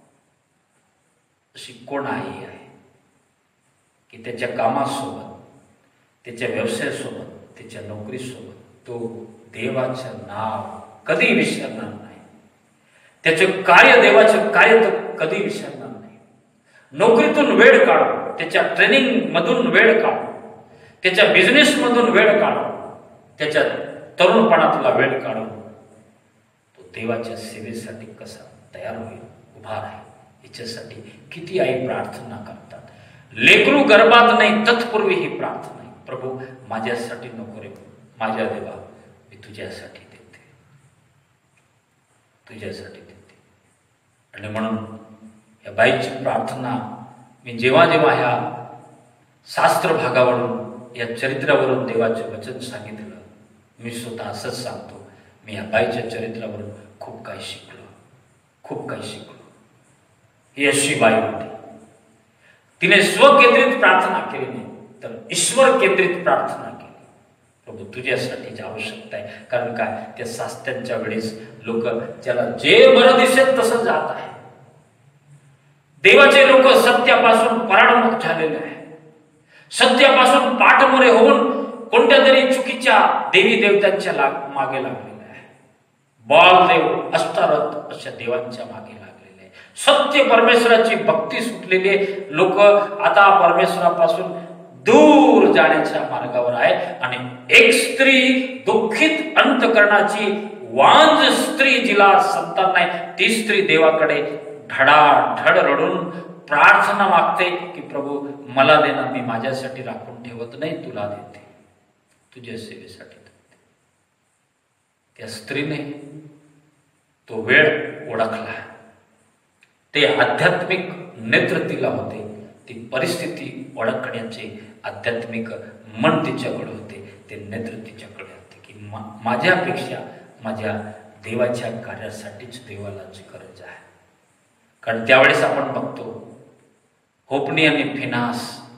अशी कोण आई आहे की त्याच्या कामासोबत, त्याच्या व्यवसायासोबत, त्याच्या नोकरीसोबत तो देवाचं नाव कधी विसरणार नाही, त्याचं कार्य, देवाचं कार्य तो कधी विसरणार नाही. नोकरीतून वेळ काढून, त्याच्या ट्रेनिंग मधून वेळ काढून, त्याच्या बिझनेस मधून वेळ काढून, त्याच्या तरुणपणातला वेळ काढून तो देवाच्या सेवेसाठी कसा तयार होईल, उभा राहील, याच्यासाठी किती आई प्रार्थना करतात. लेकरू गर्भात नाही तत्पूर्वी ही प्रार्थना आहे, प्रभू माझ्यासाठी नको रे, माझ्या देवा मी तुझ्यासाठी देते, तुझ्यासाठी देते. आणि म्हणून या बाईची प्रार्थना मी जेव्हा जेव्हा ह्या शास्त्र भागावरून, या चरित्रावरून देवाचे वचन सांगितलं, मी स्वतः असंच सांगतो, मी या बाईच्या चरित्रावरून खूप काही शिकलो, खूप काही शिकलो. ही अशी बाई होती, तिने स्वकेंद्रित प्रार्थना केली नाही तर ईश्वर केंद्रित प्रार्थना केली. प्रभू तुझ्यासाठीची आवश्यकता आहे. कारण काय, त्या शास्त्यांच्या वेळेस लोक ज्याला जे बरं दिसेल तसं जात आहे. देवाचे लोक सत्यापासून पराडमुख झालेले आहे, सत्यापासून पाठमोरे होऊन कोणत्या तरी चुकीच्या देवी देवतांच्या लाग मागे लागलेले आहे. बालदेव, अस्तारथ अशा देवांच्या मागे लागलेले आहे. सत्य परमेश्वराची भक्ती सुटलेली लोक आता परमेश्वरापासून दूर जाण्याच्या मार्गावर आहे. आणि एक स्त्री, दुःखित अंतकरणाची वांझ स्त्री, जिला संतान नाही, ती स्त्री देवाकडे धडाधड रडून प्रार्थना मागते की प्रभू मला दे ना, मी माझ्यासाठी राखून ठेवत नाही, तुला देते, तुझ्या सेवेसाठी देते. त्या स्त्रीने तो वेळ ओळखला, ते आध्यात्मिक नेत्र तिला होते, ती परिस्थिती ओळखण्याचे आध्यात्मिक मन तिच्याकडे होते, ते नेत्र तिच्याकडे होते की मा माझ्यापेक्षा माझ्या देवाच्या कार्यासाठीच देवालाच गरज आहे. कारण त्यावेळेस आपण बघतो होपनी आणि फिनास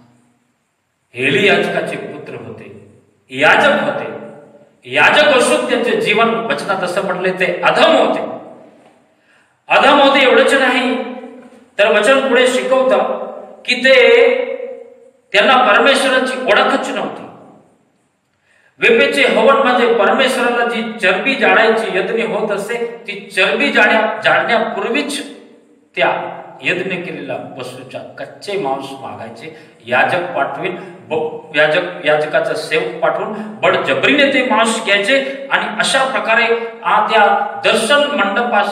एली याजकाचे पुत्र होते, याजक होते. याजक असून त्यांचे जीवन वचनात असं म्हटले ते अधम होते. अधम होते एवढंच नाही तर वचन पुढे शिकवतं की ते त्यांना परमेश्वराची ओळखच नव्हती. वेपेचे हवन मध्ये परमेश्वराला जी चरबी जाळायची यज्ञ होत असे, ती चरबी जाण्या जाळण्यापूर्वीच त्या यज्ञ केलेला पशूचा कच्चे मांस मागायचे. याजक पाठवीन, याजक याजकाचा सेवक पाठवून बळजबरीने ते मांस घ्यायचे आणि अशा प्रकारे त्या दर्शन मंडपास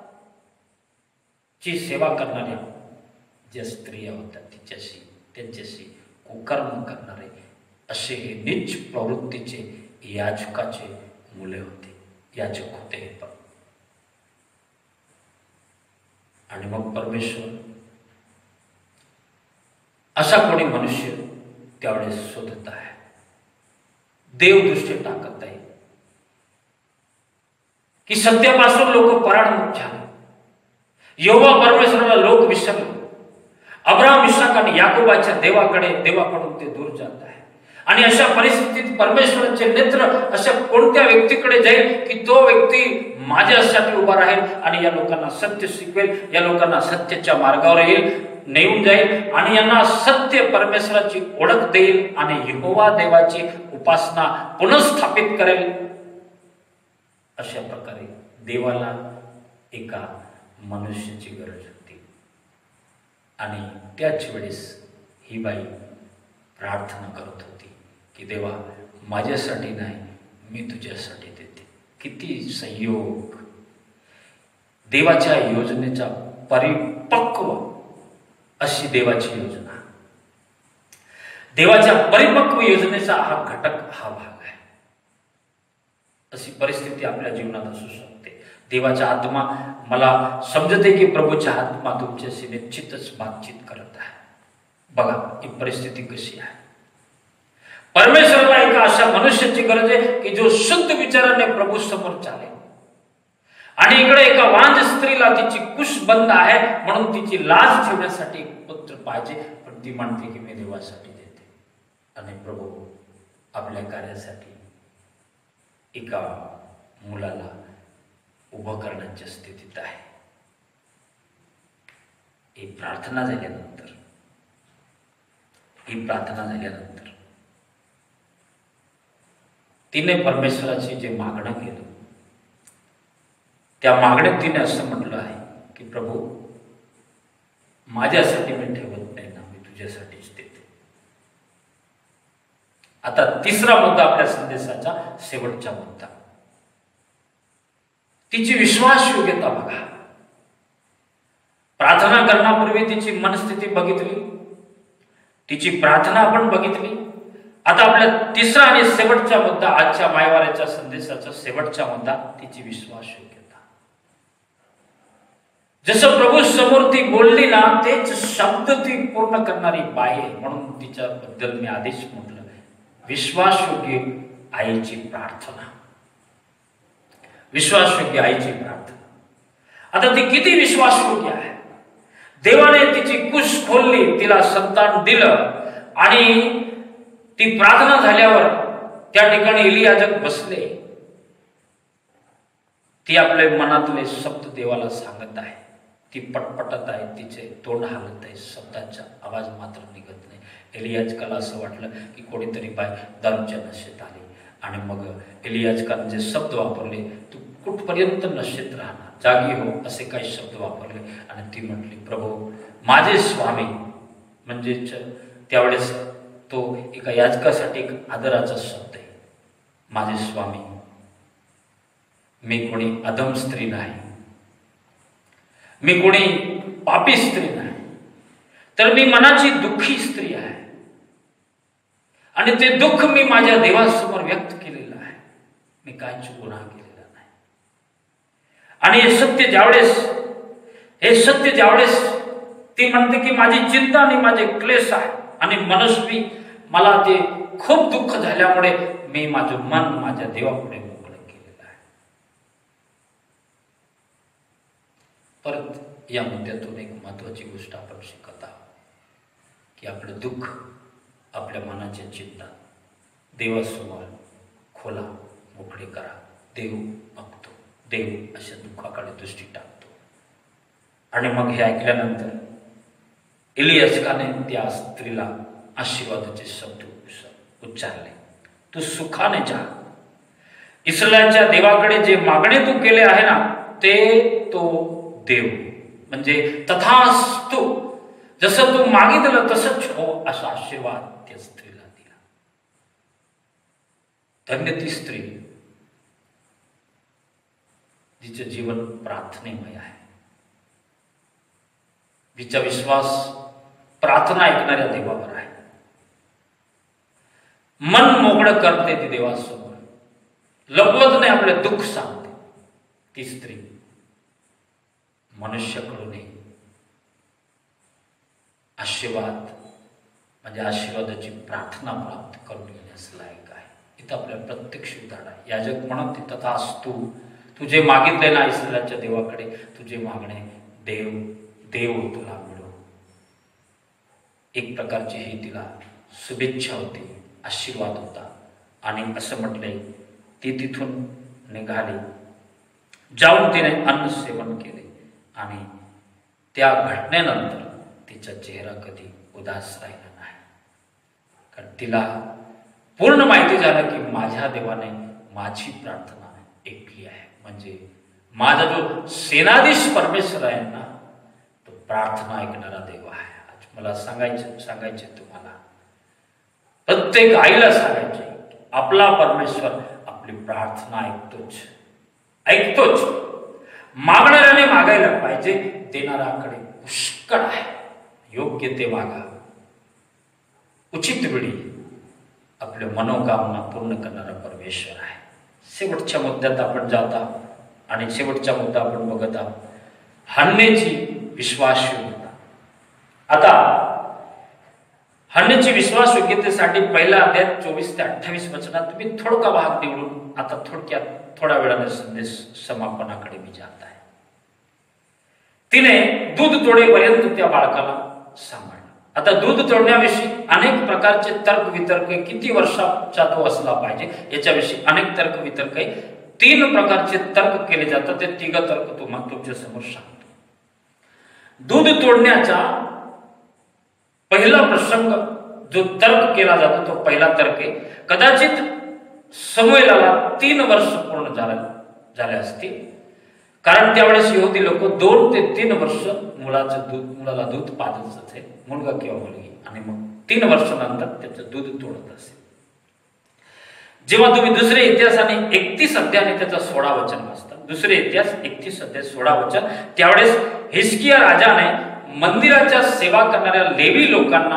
ची सेवा करणाऱ्या ज्या स्त्रिया होत्या तिच्याशी, त्यांच्याशी कुकर्म करणारे असे हे नीच प्रवृत्तीचे याजकाचे मुले होते, याजक होते हे पण. आणि मग परमेश्वर असा कोणी मनुष्य त्यावेळेस शोधत आहे, देवदृष्टी टाकत आहे की सत्यापासून लोक पराडमुख झाले. यहोवा परमेश्वराला लोक विसरले. अब्राहम, इसाक आणि याकोबाच्या देवाकडे देवाकडून ते दूर जात आहे. आणि अशा परिस्थितीत परमेश्वराचे नेत्र अशा कोणत्या व्यक्तीकडे जाईल की तो व्यक्ती माझ्यासाठी उभा राहील आणि या लोकांना सत्य शिकवेल, या लोकांना सत्याच्या मार्गावर येईल, नेऊन जाईल आणि यांना सत्य परमेश्वराची ओळख देईल आणि यहोवा देवाची उपासना पुनर्स्थापित करेल. अशा प्रकारे देवाला एका मनुष्याची गरज होती. आणि त्याच वेळेस ही बाई प्रार्थना करत होती की देवा माझ्यासाठी नाही, मी तुझ्यासाठी देते. किती संयोग! देवाच्या योजनेचा परिपक्व अशी देवाची योजना, देवाच्या परिपक्व योजनेचा हा घटक हा भाग आहे. अशी परिस्थिती आपल्या जीवनात असू शकते. देवाचा आत्मा मला समजते की प्रभूचा आत्मा तुमच्याशी निश्चितच बातचीत करत आहे. बघा ही परिस्थिती कशी आहे. परमेश्वराला एका अशा मनुष्याची गरज आहे की जो शुद्ध विचाराने प्रभू समोर चालेल, आणि इकडे एका वांज स्त्रीला तिची कुश बंद आहे म्हणून तिची लाज ठेवण्यासाठी एक पुत्र पाहिजे, पण ती म्हणते की मी देवासाठी देते. आणि प्रभू आपल्या कार्यासाठी एका मुलाला उभं करण्याच्या स्थितीत आहे. ही प्रार्थना झाल्यानंतर ही प्रार्थना झाल्यानंतर तिने परमेश्वराची जे मागणं केलं त्या मागण्यात तिने असं म्हटलं आहे की प्रभू माझ्यासाठी मी ठेवत नाही ना, मी तुझ्यासाठीच देते. आता तिसरा मुद्दा आपल्या संदेशाचा, शेवटचा मुद्दा, तिची विश्वास योग्यता बघा. प्रार्थना करण्यापूर्वी तिची मनस्थिती बघितली, तिची प्रार्थना आपण बघितली. आता आपला तिसरा आणि शेवटचा मुद्दा, आजच्या मायवाऱ्याच्या संदेशाचा शेवटचा मुद्दा, तिची विश्वास योग्यता. जसं प्रभू समोर ती बोलली ना तेच शब्द ती पूर्ण करणारी बाई आहे. म्हणून तिच्याबद्दल मी आधीच म्हटलं, विश्वासयोग्य आईची प्रार्थना, विश्वासयोग्य आईची प्रार्थना. आता ती किती विश्वासयोग्य आहे. देवाने तिची कुश खोलली, तिला संतान दिलं आणि ती प्रार्थना झाल्यावर त्या ठिकाणी एलियाजक बसले. ती आपल्या मनातले शब्द देवाला सांगत आहे, ती पटपटत आहे, तिचे तोंड हालत आहे, शब्दाचा आवाज मात्र निघत नाही. एलियाजकाला असं वाटलं की कोणीतरी बाय दारूच्या नशेत आली आणि मग एलियाजकाने जे शब्द वापरले, तू कुठपर्यंत नशेत राहणार, जागी हो, असे काही शब्द वापरले. आणि ती म्हटली, प्रभू माझे स्वामी, म्हणजेच त्यावेळेस तो एका याजकासाठी एक आदराचा शब्द आहे, माझे स्वामी. मी कोणी अधम स्त्री नाही, मी कोणी पापी स्त्री नाही, तर मी मनाची दुःखी स्त्री आहे आणि ते दुःख मी माझ्या देवासमोर व्यक्त केलेलं आहे. मी काहीच गुन्हा केलेला नाही. आणि हे सत्य ज्यावेळेस हे सत्य ज्यावेळेस ती म्हणते की माझी चिंता आणि माझे क्लेश आहे आणि मनस्वी मला ते खूप दुःख झाल्यामुळे मी माझं मन माझ्या देवापुढे मोकळं केलेलं आहे. परत या मुद्द्यातून एक महत्वाची गोष्ट आपण शिकत आहोत की आपलं दुःख, आपल्या मनाच्या चिंता देवासमोर खोला, मोकळे करा. देव बघतो, देव अशा दुःखाकडे दृष्टी टाकतो. आणि मग हे ऐकल्यानंतर एलियाजकाने त्या स्त्रीला आशीर्वादाचे शब्द उच्चारले, तू सुखाने जा. इस्रायलच्या देवाकडे जे मागणे तू केले आहे ना ते तो देव, म्हणजे तथास्तु, जसं तू मागितलं तसंच हो, असा आशीर्वाद त्या स्त्रीला दिला. धन्य ती स्त्री जिचं जीवन प्रार्थनेमय आहे, जिचा विश्वास प्रार्थना ऐकणाऱ्या देवावर आहे. मन मोकळं करते ती देवासमोर, लपवत नाही, आपले दुःख सांगते. ती स्त्री मनुष्याकडून आशीर्वाद म्हणजे आशीर्वादाची प्रार्थना प्राप्त करून घेण्यास लायक आहे. इथं आपल्याला प्रत्यक्ष उदाहरण आहे. याजक म्हणत तथास्तु, तुझे मागितले ना इस्रायलच्या देवाकडे, तुझे मागणे देव देव तुला मिळो. एक प्रकारची ही तिला शुभेच्छा होती, आशीर्वाद होता. आणि असं म्हटलंय, ती तिथून निघाली, जाऊन तिने अन्न सेवन केले आणि त्या घटनेनंतर तिचा चेहरा कधी उदास राहिला नाही. कारण तिला पूर्ण माहिती झालं की माझ्या देवाने माझी प्रार्थना ऐकली आहे. म्हणजे माझा जो सेनाधीश परमेश्वर आहे ना, तो प्रार्थना ऐकणारा देव आहे. आज मला सांगायचं सांगायचे तुम्हाला, प्रत्येक आईला सांगायचे, आपला परमेश्वर आपली प्रार्थना ऐकतोच ऐकतोच मागणाऱ्याने मागायला पाहिजे, देणाऱ्याकडे पुष्कळ आहे. योग्य ते मागा, उचित वेळी आपल्या मनोकामना पूर्ण करणारा परमेश्वर आहे. शेवटच्या मुद्द्यात आपण जात आहोत आणि शेवटचा मुद्दा आपण बघत आहोत, हन्नेची विश्वासयोग्यता. आता हरण्याची विश्वासयोग्यतेसाठी पहिला अध्याय चोवीस ते अठ्ठावीस वचनात तुम्ही थोडका भाग निवडून आता थोडक्यात थोड्या वेळाने संदेश समापनाकडे मी जात आहे. तिने दूध तोडेपर्यंत त्या बाळकाला सांभाळलं. आता दूध तोडण्याविषयी अनेक प्रकारचे तर्क वितर्क, किती वर्षाचा तो असला पाहिजे याच्याविषयी अनेक तर्क वितर्क आहे. तीन प्रकारचे तर्क केले जातात. ते तिघ तर्क तुम्हाला तुमच्या समोर सांगतो. दूध तोडण्याचा पहिला प्रसंग जो तर्क केला जातो तो पहिला तर्क आहे, कदाचित समूएलाला तीन वर्ष पूर्ण झाले झाले असतील, कारण त्यावेळेस यहुदी लोक दोन ते तीन वर्ष मुलाचं दूध मुलाला दूध पाजत असे, मुलगा किंवा मुलगी, आणि मग तीन वर्षानंतर त्याचं दूध तोडत असे. जेव्हा तुम्ही दुसरे इतिहास आणि एकतीस अध्याय आणि त्याचा सोळा वचन वाचता, दुसरे इतिहास एकतीस अध्याय सोळा वचन, त्यावेळेस हिजकिया राजाने मंदिराच्या सेवा करणाऱ्या लेवी लोकांना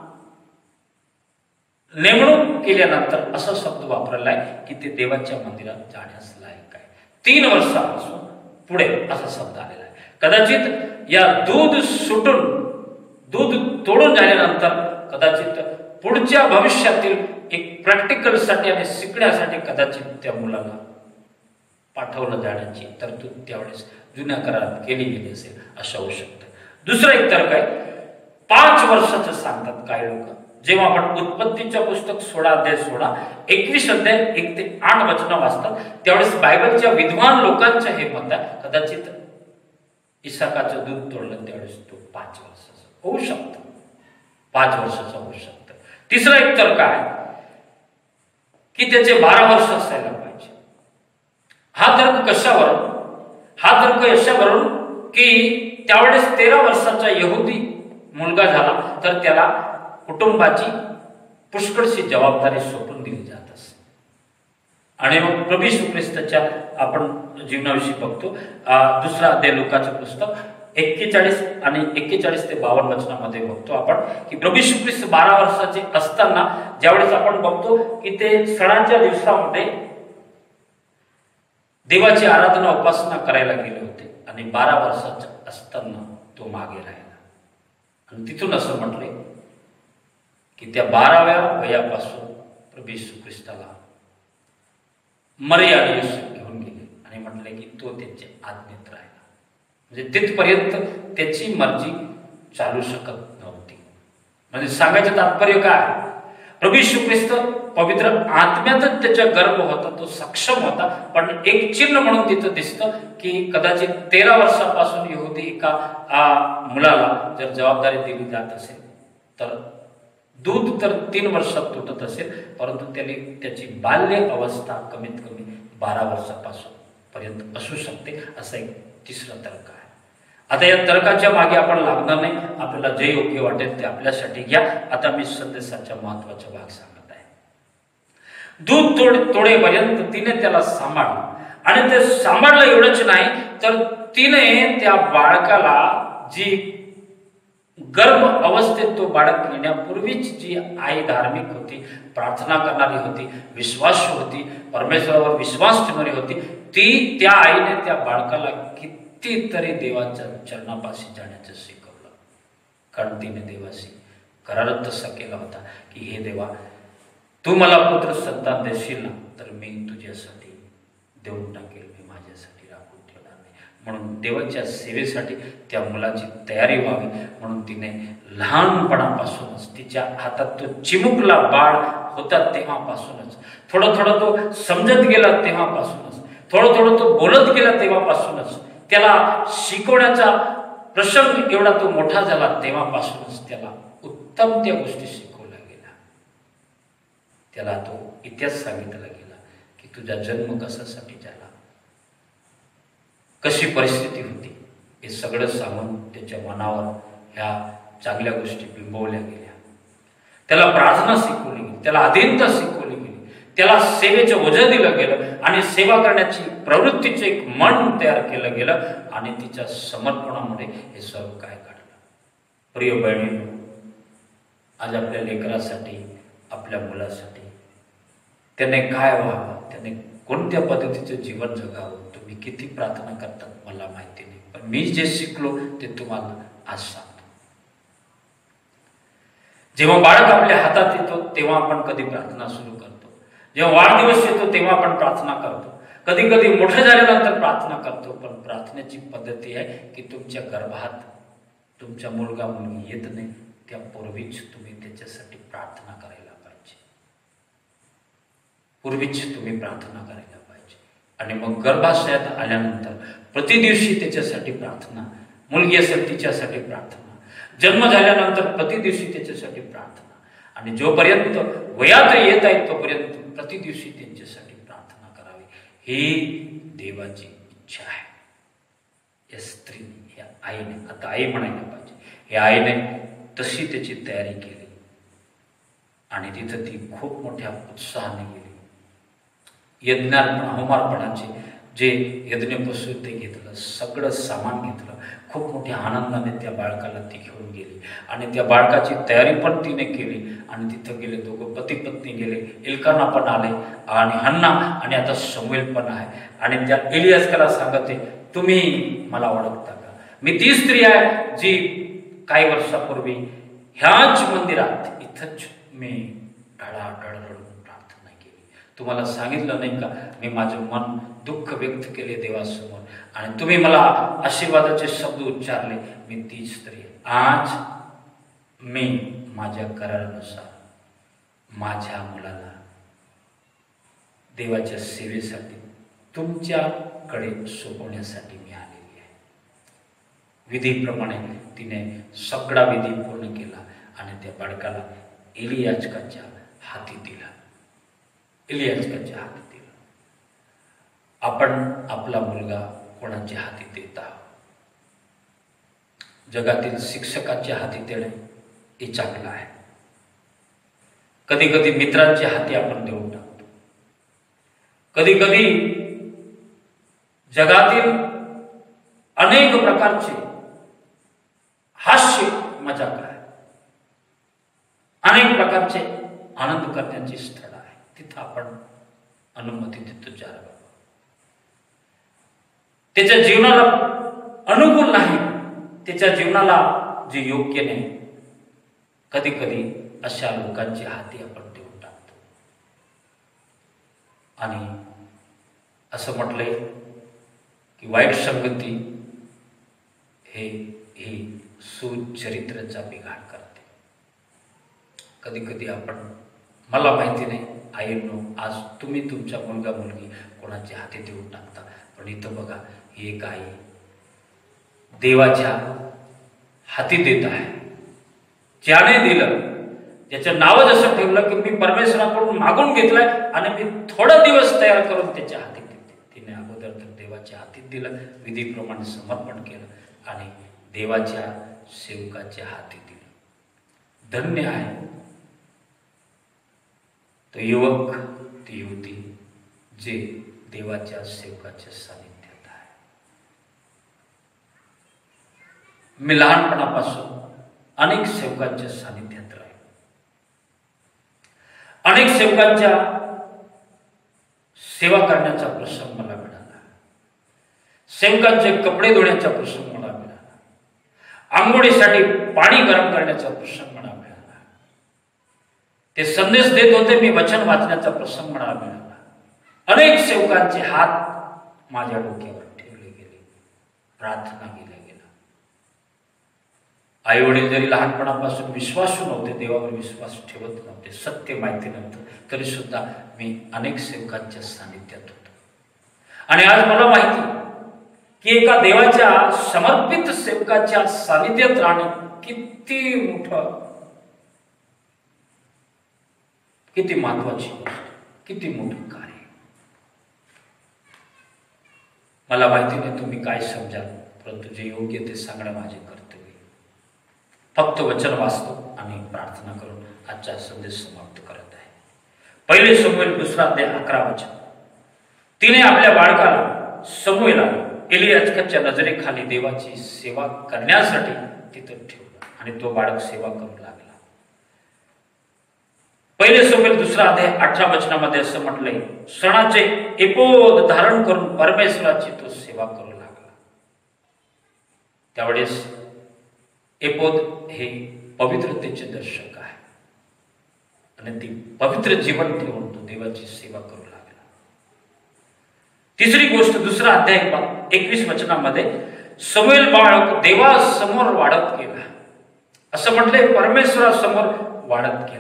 नेमणूक केल्यानंतर असा शब्द वापरला आहे की ते देवाच्या मंदिरात जाण्यास लायक आहे. तीन वर्षापासून पुढे असा शब्द आलेला आहे. कदाचित या दूध सुटून दूध तोडून झाल्यानंतर कदाचित पुढच्या भविष्यातील एक प्रॅक्टिकलसाठी आणि शिकण्यासाठी कदाचित त्या मुलाला पाठवलं जाण्याची तरतूद त्यावेळेस जुन्या करारात केली गेली असेल, असं होऊ शकतं. दुसरं एक तर्क आहे, पाच वर्षाचं सांगतात काही लोक. जेव्हा आपण उत्पत्तीच्या पुस्तक सोळा अध्याय सोळा एकवीस अध्याय एक ते आठ वचन वाचतात, त्यावेळेस बायबलच्या विद्वान लोकांचं हे मत आहे, कदाचित इसाकाचं दूध तोडलं त्यावेळेस तो पाच वर्षाचा होऊ शकतं, पाच वर्षाचा होऊ शकतं. तिसरा एक तर्क आहे की त्याचे बारा वर्ष असायला पाहिजे. हा तर्क कशावरून? हा तर्क यशावरून की त्यावेळेस तेरा वर्षाचा यहुदी मुलगा झाला तर त्याला कुटुंबाची पुष्कळशी जबाबदारी सोपून दिली जात असे. आणि मग प्रभू येशू ख्रिस्ताच्या आपण जीवनाविषयी बघतो, दुसरा अध्याय लूकाचं पुस्तक एक्केचाळीस आणि एक्केचाळीस ते बावन्न वचनामध्ये बघतो आपण की प्रभू येशू ख्रिस्त बारा वर्षाचे असताना ज्यावेळेस आपण बघतो की ते सणाच्या दिवसामध्ये देवाची आराधना उपासना करायला गेले होते आणि बारा वर्षाचा असताना तो मागे राहिला. आणि तिथून असं म्हटले की त्या बाराव्या वयापासून प्रभू येशू ख्रिस्ताला मरिया आणि युसूफ घेऊन गेले आणि म्हटले की तो त्यांच्या आज्ञेत राहिला. म्हणजे तिथपर्यंत त्याची मर्जी चालू शकत नव्हती. म्हणजे सांगायचं तात्पर्य काय? प्रभू येशू ख्रिस्त पवित्र आत्म्यातच त्याच्या गर्भ होता, तो सक्षम होता. पण एक चिन्ह म्हणून तिथं दिसतं की कदाचित तेरा वर्षापासून यहुदी एका मुलाला जर जबाबदारी दिली जात असेल तर दूध तर तीन वर्षात तुटत असेल, परंतु त्याने त्याची बाल्य अवस्था कमीत कमी बारा वर्षापासून पर्यंत असू शकते, असा एक तिसरा तर्क आहे. आता या तर्काच्या मागे आपण लागणार नाही, आपल्याला जे योग्य वाटेल ते आपल्यासाठी घ्या. आता मी संदेशाचा महत्वाचा भाग सांगत आहे. दूध तोड तोडेपर्यंत तिने त्याला सांभाळलं आणि ते सांभाळलं एवढंच नाही तर तिने त्या बाळकाला जी गर्भ अवस्थेत तो बाळक येण्यापूर्वीच जी आई धार्मिक होती, प्रार्थना करणारी होती, विश्वासू होती, परमेश्वरावर विश्वास ठेवणारी होती, ती त्या आईने त्या बाळकाला कितीतरी देवाच्या चरणापाशी जाण्याचं शिकवलं. कारण तिने देवाशी करार तसा केला होता की हे देवा, तू मला पुत्र संतान देशील ना तर मी तुझ्यासाठी देऊन टाकेल, मी माझ्यासाठी राखून ठेवणार नाही. म्हणून देवाच्या सेवेसाठी त्या मुलाची तयारी व्हावी म्हणून तिने लहानपणापासूनच तिच्या हातात तो चिमुकला बाळ होता तेव्हापासूनच, थोडं थोडं तो समजत गेला तेव्हापासूनच, थोडं थोडं तो बोलत गेला तेव्हापासूनच, त्याला शिकवण्याचा प्रसंग एवढा तो मोठा झाला तेव्हापासूनच त्याला उत्तम त्या गोष्टी शिकवल्या गेल्या. त्याला तो इतिहास सांगितला गेला की तुझा जन्म कशासाठी झाला, कशी परिस्थिती होती, हे सगळं सांगून त्याच्या मनावर ह्या चांगल्या गोष्टी बिंबवल्या गेल्या. त्याला प्रार्थना शिकवली गेली, त्याला अधीनता शिकवली गेली, त्याला सेवेचं ओझं दिलं गेलं आणि सेवा करण्याची प्रवृत्तीचं एक मन तयार केलं गेलं आणि तिच्या समर्पणामध्ये हे सर्व काय घडलं. प्रिय बहिणींनो, आज आपल्या लेकरासाठी, आपल्या मुलासाठी त्याने काय व्हावं, त्याने कोणत्या पद्धतीचं जीवन जगावं, तुम्ही किती प्रार्थना करतात मला माहिती नाही, पण मी जे शिकलो ते तुम्हाला आज सांगतो. जेव्हा बाळक आपल्या हातात येतो तेव्हा आपण कधी प्रार्थना सुरू करतो, जेव्हा वाढदिवस येतो तेव्हा आपण प्रार्थना करतो, कधी कधी मोठं झाल्यानंतर प्रार्थना करतो. पण प्रार्थनेची पद्धती आहे की तुमच्या गर्भात तुमचा मुलगा मुलगी येत नाही त्यापूर्वीच तुम्ही त्याच्यासाठी प्रार्थना करायला पाहिजे. पूर्वीच तुम्ही प्रार्थना करायला पाहिजे. आणि मग गर्भाशयात आल्यानंतर प्रतिदिवशी त्याच्यासाठी प्रार्थना, मुलगी असेल तिच्यासाठी प्रार्थना, जन्म झाल्यानंतर प्रतिदिवशी त्याच्यासाठी प्रार्थना, आणि जोपर्यंत वयात येत आहे तोपर्यंत प्रतिदिवशी त्यांच्यासाठी प्रार्थना करावी. ही देवाची इच्छा आहे. या स्त्रीने, या आईने, आता आई म्हणायला पाहिजे, या आईने तशी त्याची तयारी केली आणि तिथं ती खूप मोठ्या उत्साहाने गेली. यज्ञार्पण होमार्पणाचे जे यज्ञपशु ते घेतलं, सगळं सामान घेतलं, खूप मोठ्या आनंदाने त्या बाळकाला ती घेऊन गेली आणि त्या बाळकाची तयारी पण तिने केली. आणि तिथं गेले दोघं पती पत्नी गेले, एल्काना पण आले आणि हन्ना, आणि आता शमूएल पण आहे. आणि त्या एलियाजकाला सांगते, तुम्ही मला ओळखता का? मी ती स्त्री आहे जी काही वर्षापूर्वी ह्याच मंदिरात इथंच मी ढळाढळ रडून प्रार्थना केली. तुम्हाला सांगितलं नाही का, मी माझं मन दुःख व्यक्त केले देवासमोर आणि तुम्ही मला आशीर्वादाचे शब्द उच्चारले. मी ती स्त्री. आज मी माझ्या करारानुसार माझ्या मुलाला देवाच्या सेवेसाठी तुमच्याकडे सोपवण्यासाठी मी आलेली आहे. विधीप्रमाणे तिने सगळा विधी पूर्ण केला आणि त्या बाळकाला एलियाजकाच्या हाती दिला. एलियाजकाच्या हाती दिला. आपण आपला मुलगा कोणाच्या हाती देत आहोत? जगातील शिक्षकाच्या हाती देणे हे चांगलं आहे. कधी कधी मित्रांच्या हाती आपण देऊन टाकतो. कधी कधी जगातील अनेक प्रकारचे हास्य मजाक आहे, अनेक प्रकारचे आनंद करण्याची स्थळ आहे, तिथं आपण अनुमती देतो. चार त्याच्या जीवनाला अनुकूल नाही, त्याच्या जीवनाला जे योग्य नाही, कधी कधी अशा लोकांच्या हाती आपण देऊन टाकतो. आणि असं म्हटलंय की वाईट संगती हे ही सुचरित्राचा बिघाड करते. कधी कधी आपण, मला माहिती नाही आईंनो, आज तुम्ही तुमचा मुलगा मुलगी कोणाच्या हाती देऊन टाकता, पण इथं बघा, ही एक आई देवाच्या हाती देत आहे. ज्याने दिलं, ज्याचं नाव जसं ठेवलं की मी परमेश्वराकडून मागून घेतलंय आणि मी थोडा दिवस तयार करून त्याच्या हाती देते. तिने अगोदर तर देवाच्या हाती दिलं, विधीप्रमाणे समर्पण केलं आणि देवाच्या सेवकाच्या हाती दिलं. धन्य आहे तो युवक, ती युवती जे देवाच्या सेवकाच्या सानिध्यात आहे. मी लहानपणापासून अनेक सेवकांच्या सानिध्यात राहिलो. अनेक सेवकांच्या सेवा करण्याचा प्रसंग मला मिळाला. सेवकांचे कपडे धुण्याचा प्रसंग मला मिळाला. आंघोळीसाठी पाणी गरम करण्याचा प्रसंग मला मिळाला. ते संदेश देत होते, मी वचन वाचण्याचा प्रसंग मला मिळाला. अनेक सेवकांचे हात माझ्या डोक्यावर ठेवले गेले, प्रार्थना केल्या गेल्या. आई वडील जरी लहानपणापासून विश्वासू नव्हते, देवावर विश्वास ठेवत नव्हते, सत्य माहिती नव्हतं, तरी सुद्धा मी अनेक सेवकांच्या सानिध्यात होतो. आणि आज मला माहिती की एका देवाच्या समर्पित सेवकाच्या सानिध्यात राहणं किती मोठं, किती महत्वाची गोष्ट, किती मोठं कार्य. मला माहिती नाही तुम्ही काय समजाल, परंतु जे योग्य ते सांगणं माझे कर्तव्य. फक्त वचन वाचतो आणि प्रार्थना करून आजचा संदेश समाप्त करत आहे. पहिले शमूएल दुसरा अध्याय अकरा वचन. तिने आपल्या बाळकाला शमूएला एलियाजकाच्या नजरेखाली देवाची सेवा करण्यासाठी तिथं ठेवलं आणि तो बाळक सेवा करू लागला. पहिले शमूएल दुसरा अध्याय अठरा वचनामध्ये असं म्हटलंय, सणाचे एपोद धारण करून परमेश्वराची तो सेवा करू लागला. त्यावेळेस एपोद हे पवित्रतेचे दर्शक आहे. आणि ती पवित्र जीवन ठेवून तो देवाची सेवा करू लागला. तिसरी गोष्ट, दुसरा अध्याय एकवीस वचनामध्ये समूएल बाळक देवासमोर वाढत गेला. असं म्हटलंय, परमेश्वरासमोर वाढत गेला.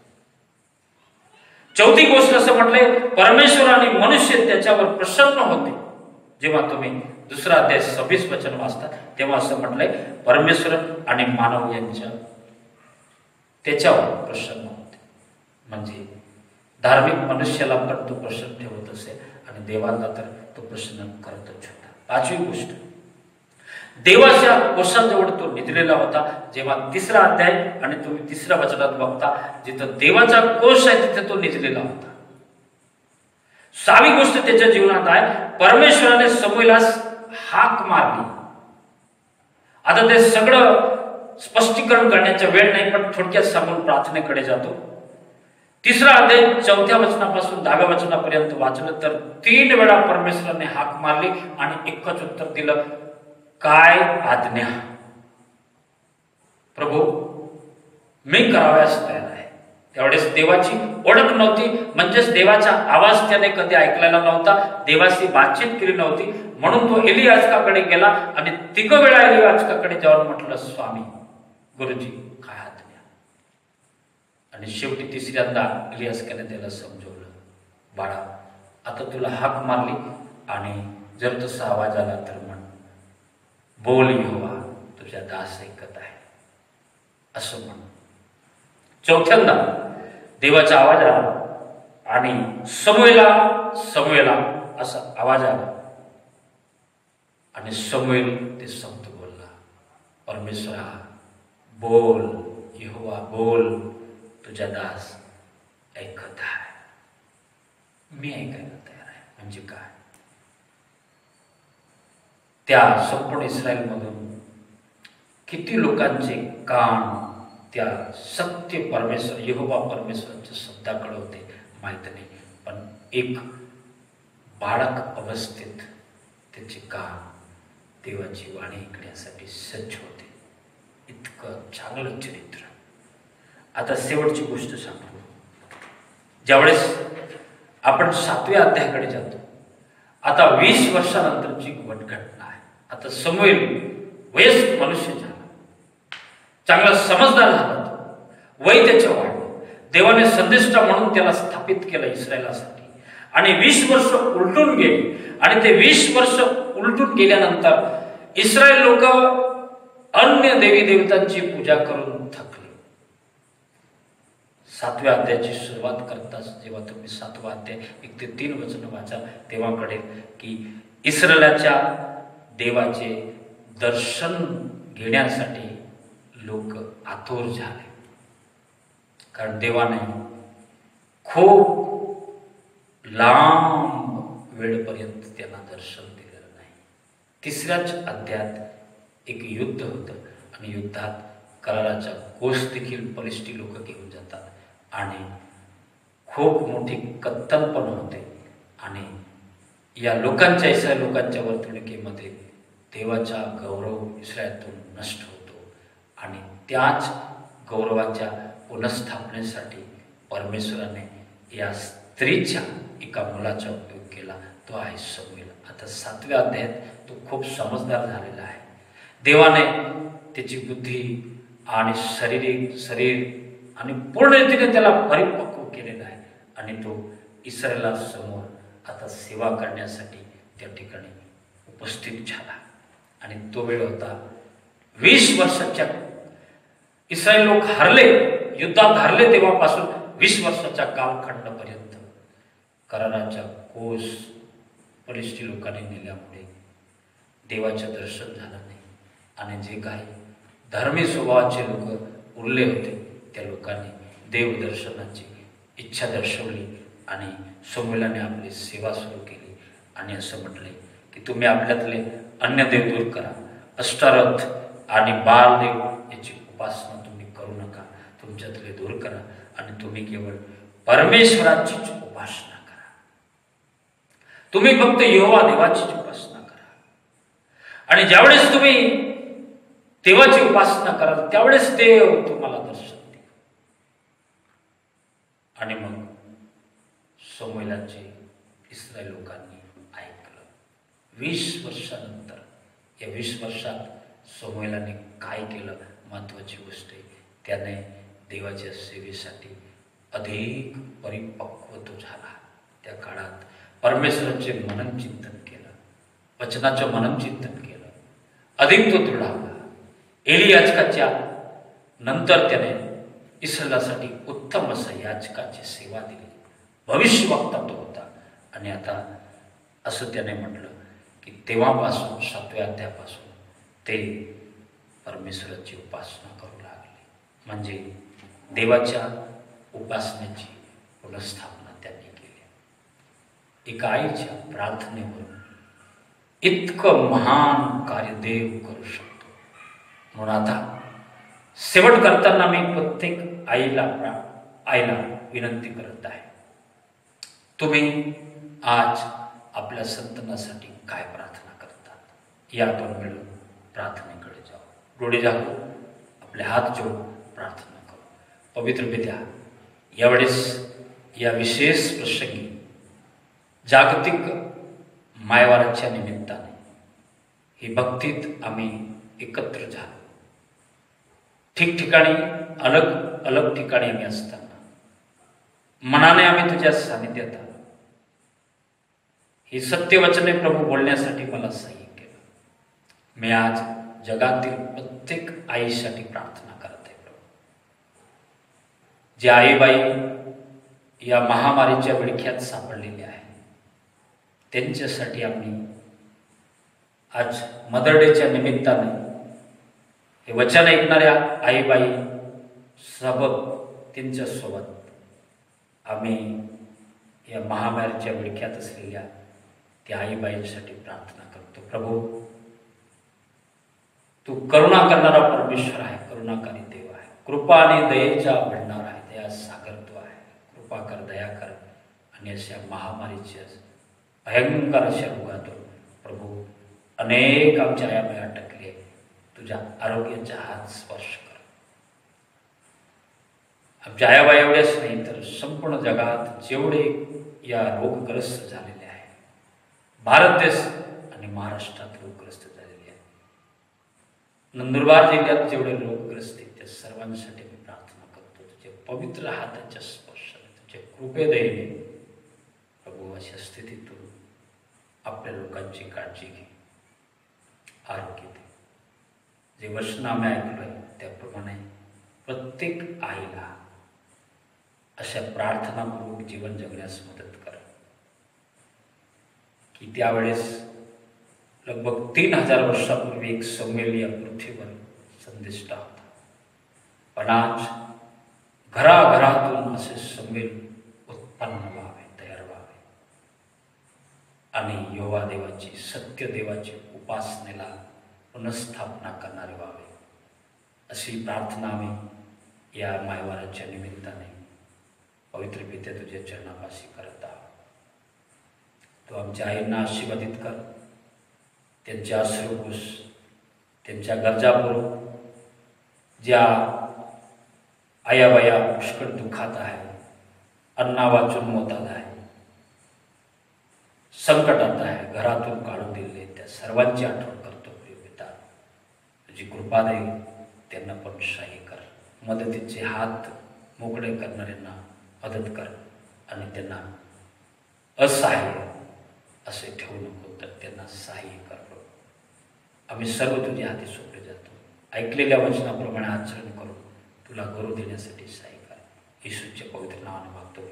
चौथी गोष्ट असं म्हटलंय, परमेश्वर आणि मनुष्य त्याच्यावर प्रसन्न होते. जेव्हा तुम्ही दुसरा अध्याय सव्वीस वचन वाचता तेव्हा असं म्हटलंय, परमेश्वर आणि मानव यांच्या त्याच्यावर प्रसन्न होते. म्हणजे धार्मिक मनुष्याला पण तो प्रसन्न ठेवत असेल आणि देवाला तर तो प्रसन्न करतच होता. पाचवी गोष्ट, देवाच्या कोशाजवळ तो निधलेला होता. जेव्हा तिसरा अध्याय आणि तुम्ही तिसऱ्या वचनात बघता, जिथं देवाचा कोश आहे तिथे तो निधलेला होता. सहावी गोष्ट त्याच्या जीवनात आहे, परमेश्वराने समूएलास हाक मारली. आता ते सगळं स्पष्टीकरण करण्याचा वेळ नाही, पण थोडक्यात सांगून प्रार्थनेकडे जातो. तिसरा अध्याय चौथ्या वचनापासून दहाव्या वचनापर्यंत वाचलं तर तीन वेळा परमेश्वराने हाक मारली आणि एकच उत्तर दिलं, काय आज्ञा प्रभू, मी कराव्यास तयार आहे. त्यावेळेस देवाची ओळख नव्हती, म्हणजेच देवाचा आवाज त्याने कधी ऐकलेला नव्हता, देवाशी बातचीत केली नव्हती. म्हणून तो एली याजकाकडे गेला आणि तिघ वेळा एली याजकाकडे जाऊन म्हटलं, स्वामी गुरुजी काय आज्ञा. आणि शेवटी तिसऱ्यांदा एली याजकाने त्याला समजवलं, बाळा आता तुला हाक मारली आणि जर तसा आवाज आला तर म्हण, बोल यहोवा तुझ्या दास ऐकत आहे असं म्हण. चौथ्यांदा देवाचा आवाज आला आणि समूएला समूएला असा आवाज आला आणि समूएल ते शब्द बोलला, परमेश्वरा बोल यहोवा बोल तुझ्या दास ऐकत आहे. मी ऐकायला तयार आहे. म्हणजे काय, त्या संपूर्ण इस्रायलमधून किती लोकांचे कान त्या सत्य परमेश्वर यहोवा परमेश्वराच्या शब्दाकडे होते माहित नाही, पण एक बाळक अवस्थेत त्याचे कान देवाची वाणी ऐकण्यासाठी सज्ज होते. इतकं चांगलं चरित्र. आता शेवटची गोष्ट सांगतो. ज्यावेळेस आपण सातव्या अध्यायाकडे जातो, आता वीस वर्षानंतरची घटना आहे. आता समूएल वयस्क मनुष्य झाला, चांगला समजदार झाला, वय त्याच्या वाढलं. देवाने संदेष्टा म्हणून त्याला स्थापित केलं इस्रायलासाठी. आणि वीस वर्ष उलटून गेली आणि ते वीस वर्ष उलटून गेल्यानंतर इस्रायल लोक अन्य देवी देवतांची पूजा करून थकले. सातव्या अध्यायाची सुरुवात करताच जेव्हा तुम्ही सातवा अध्याय एक ते तीन वचन वाचा तेव्हा कळेल की इस्रायलाच्या देवाचे दर्शन घेण्यासाठी लोक आतुर झाले. कारण देवाने खूप लांब वेळपर्यंत त्यांना दर्शन दिलेलं नाही. तिसऱ्याच अध्यायात एक युद्ध होतं आणि युद्धात कराराचा कोस देखील फलिस्टी लोक घेऊन जातात आणि खूप मोठी कत्तल पण होते. आणि या लोकांच्या इस्रायल लोकांच्या वर्तणुकीमध्ये देवाचा गौरव इस्रायलातून नष्ट होतो आणि त्याच गौरवाच्या पुनर्स्थापनेसाठी परमेश्वराने या स्त्रीच्या एका मुलाचा उपयोग केला, तो आहे समूएल. आता सातव्या अध्यायात तो खूप समजदार झालेला आहे. देवाने त्याची बुद्धी आणि शारीरिक शरीर आणि पूर्ण रीतीने त्याला परिपक्व केलेला आहे आणि तो इस्रायला समोर आता सेवा करण्यासाठी त्या ठिकाणी उपस्थित झाला. आणि तो वेळ होता वीस वर्षाच्या इस्रायल लोक हरले, युद्धात हरले तेव्हापासून वीस वर्षाच्या कालखंडापर्यंत कराराच्या कोस फलिस्टी लोकांनी नेल्यामुळे देवाचं दर्शन झालं नाही. आणि जे काही धार्मिक स्वभावाचे लोक उरले होते त्या लोकांनी देवदर्शनाची इच्छा दर्शवली आणि समूएलाने आपली सेवा सुरू केली आणि असं म्हटले की तुम्ही आपल्यातले अन्य देव दूर करा, अष्टारथ आणि बालदेव याची उपासना तुम्ही करू नका, तुमच्यातले दूर करा आणि तुम्ही केवळ परमेश्वराचीच उपासना करा. तुम्ही फक्त यहोवा देवाचीच उपासना करा. आणि ज्यावेळेस तुम्ही देवाची उपासना कराल त्यावेळेस देव तुम्हाला दर्शन देईल. आणि मग समूएलाचे इस्रायल लोकांनी ऐकलं. वीस वर्षानंतर, या वीस वर्षात समूएलाने काय केलं? महत्त्वाची गोष्ट आहे, त्याने देवाच्या सेवेसाठी अधिक परिपक्व तो झाला. त्या काळात परमेश्वराचे मनन चिंतन केलं, वचनाचं मनन चिंतन केलं, अधिक तो दृढावला. एली याजकाच्या नंतर त्याने इस्रायलासाठी उत्तम असं याजकाची सेवा दिली. भविष्यवक्ता तो होता. आणि आता असं त्याने म्हटलं की तेव्हापासून, सातव्या अध्यायापासून ते परमेश्वराची उपासना करू लागले. म्हणजे देवाच्या उपासनेची पुनर्स्थापना त्यांनी केली. एका आईच्या प्रार्थनेवरून इतकं महान कार्य देव करू शकतो. म्हणून आता शेवट करताना मी प्रत्येक आईला आईला विनंती करत आहे, तुम्ही आज आपल्या संतानासाठी काय प्रार्थना करतात? या आपण मिळून प्रार्थनेकडे जाऊ. डोळे झाकू, आपले हात जोडून प्रार्थना करू. पवित्र पित्या, यावेळेस या विशेष प्रसंगी जागतिक मायवाराच्या निमित्ताने ही भक्तीत आम्ही एकत्र झालो. ठिकठिकाणी अलग अलग ठिकाणी आम्ही असताना मनाने आम्ही तुझ्या सानिध्यात आलो. ही सत्यवचने प्रभू बोलण्यासाठी मला सहाय्य केलं. मी आज जगातील प्रत्येक आईसाठी प्रार्थना करते प्रभू. जे आईबाई या महामारीच्या विळख्यात सापडलेल्या आहेत, त्यांच्यासाठी आम्ही आज मदर डेच्या निमित्ताने हे वचन ऐकणाऱ्या आईबाई सोबत, त्यांच्यासोबत आम्ही या महामारीच्या विळख्यात असलेल्या त्या आईबाईंसाठी प्रार्थना करतो. प्रभू, तू करुणा करणारा परमेश्वर आहे, करुणाकारी देव आहे, कृपा आणि दयेचा भंडार आहे, दया सागर तू आहे. कृपा कर, दया कर. आणि अशा महामारीच्या भयंकर अशा रोगातून प्रभू अनेक आमच्या आयाबाई अटकले, तुझ्या आरोग्याचा हात स्पर्श कर. आमच्या आयाबाई एवढ्याच नाही तर संपूर्ण जगात जेवढे या रोगग्रस्त झालेले आहे, भारत देश आणि महाराष्ट्रात रोगग्रस्त झालेले आहे, नंदुरबार जिल्ह्यात जेवढे रोगग्रस्त आहेत, त्या सर्वांसाठी मी प्रार्थना करतो. तुझ्या पवित्र हाताच्या स्पर्शाने, तुझ्या कृपेदयेने प्रभू अशा स्थितीतून आपल्या लोकांची काळजी घे, आरोग्य दे. जे वचन आम्ही ऐकलोय त्याप्रमाणे प्रत्येक आईला अशा प्रार्थनापूर्वक जीवन जगण्यास मदत कर की त्यावेळेस लगभग तीन हजार वर्षापूर्वी एक समूएल या पृथ्वीवर संदिष्ट होता. पण आज घराघरातून असे समूएल उत्पन्न व्हावे, तयार व्हावे आणि यहोवा देवाची, सत्य देवाची उपासनेला पुनर्स्थापना करणारे व्हावे, अशी प्रार्थना आम्ही या मायवाराच्या निमित्ताने पवित्र पित्या तुझ्या चरणापाशी करत आहोत. तू आमच्या आईंना आशीर्वादित कर, त्यांच्या अश्रुपुस, त्यांच्या गरजा पुरव. ज्या आयाबाया पुष्कळ दुःखात आहे, अन्ना वाचून मोतात आहे, संकटात आहे, घरातून काढून दिले, त्या सर्वांची आठवण करतो. प्रिय पिता, तुझी कृपा दे, त्यांना पण सहाय्य कर. मदतीचे हात मोकळे करणाऱ्यांना मदत कर आणि त्यांना असहाय्य असे ठेवू नको, तर त्यांना सहाय्य कर. आम्ही सर्व तुझ्या हाती सोपले जातो. ऐकलेल्या वचनाप्रमाणे आचरण करून तुला गौरव देण्यासाठी सहाय्य कर. येशूच्या पवित्र नावाने मागतो.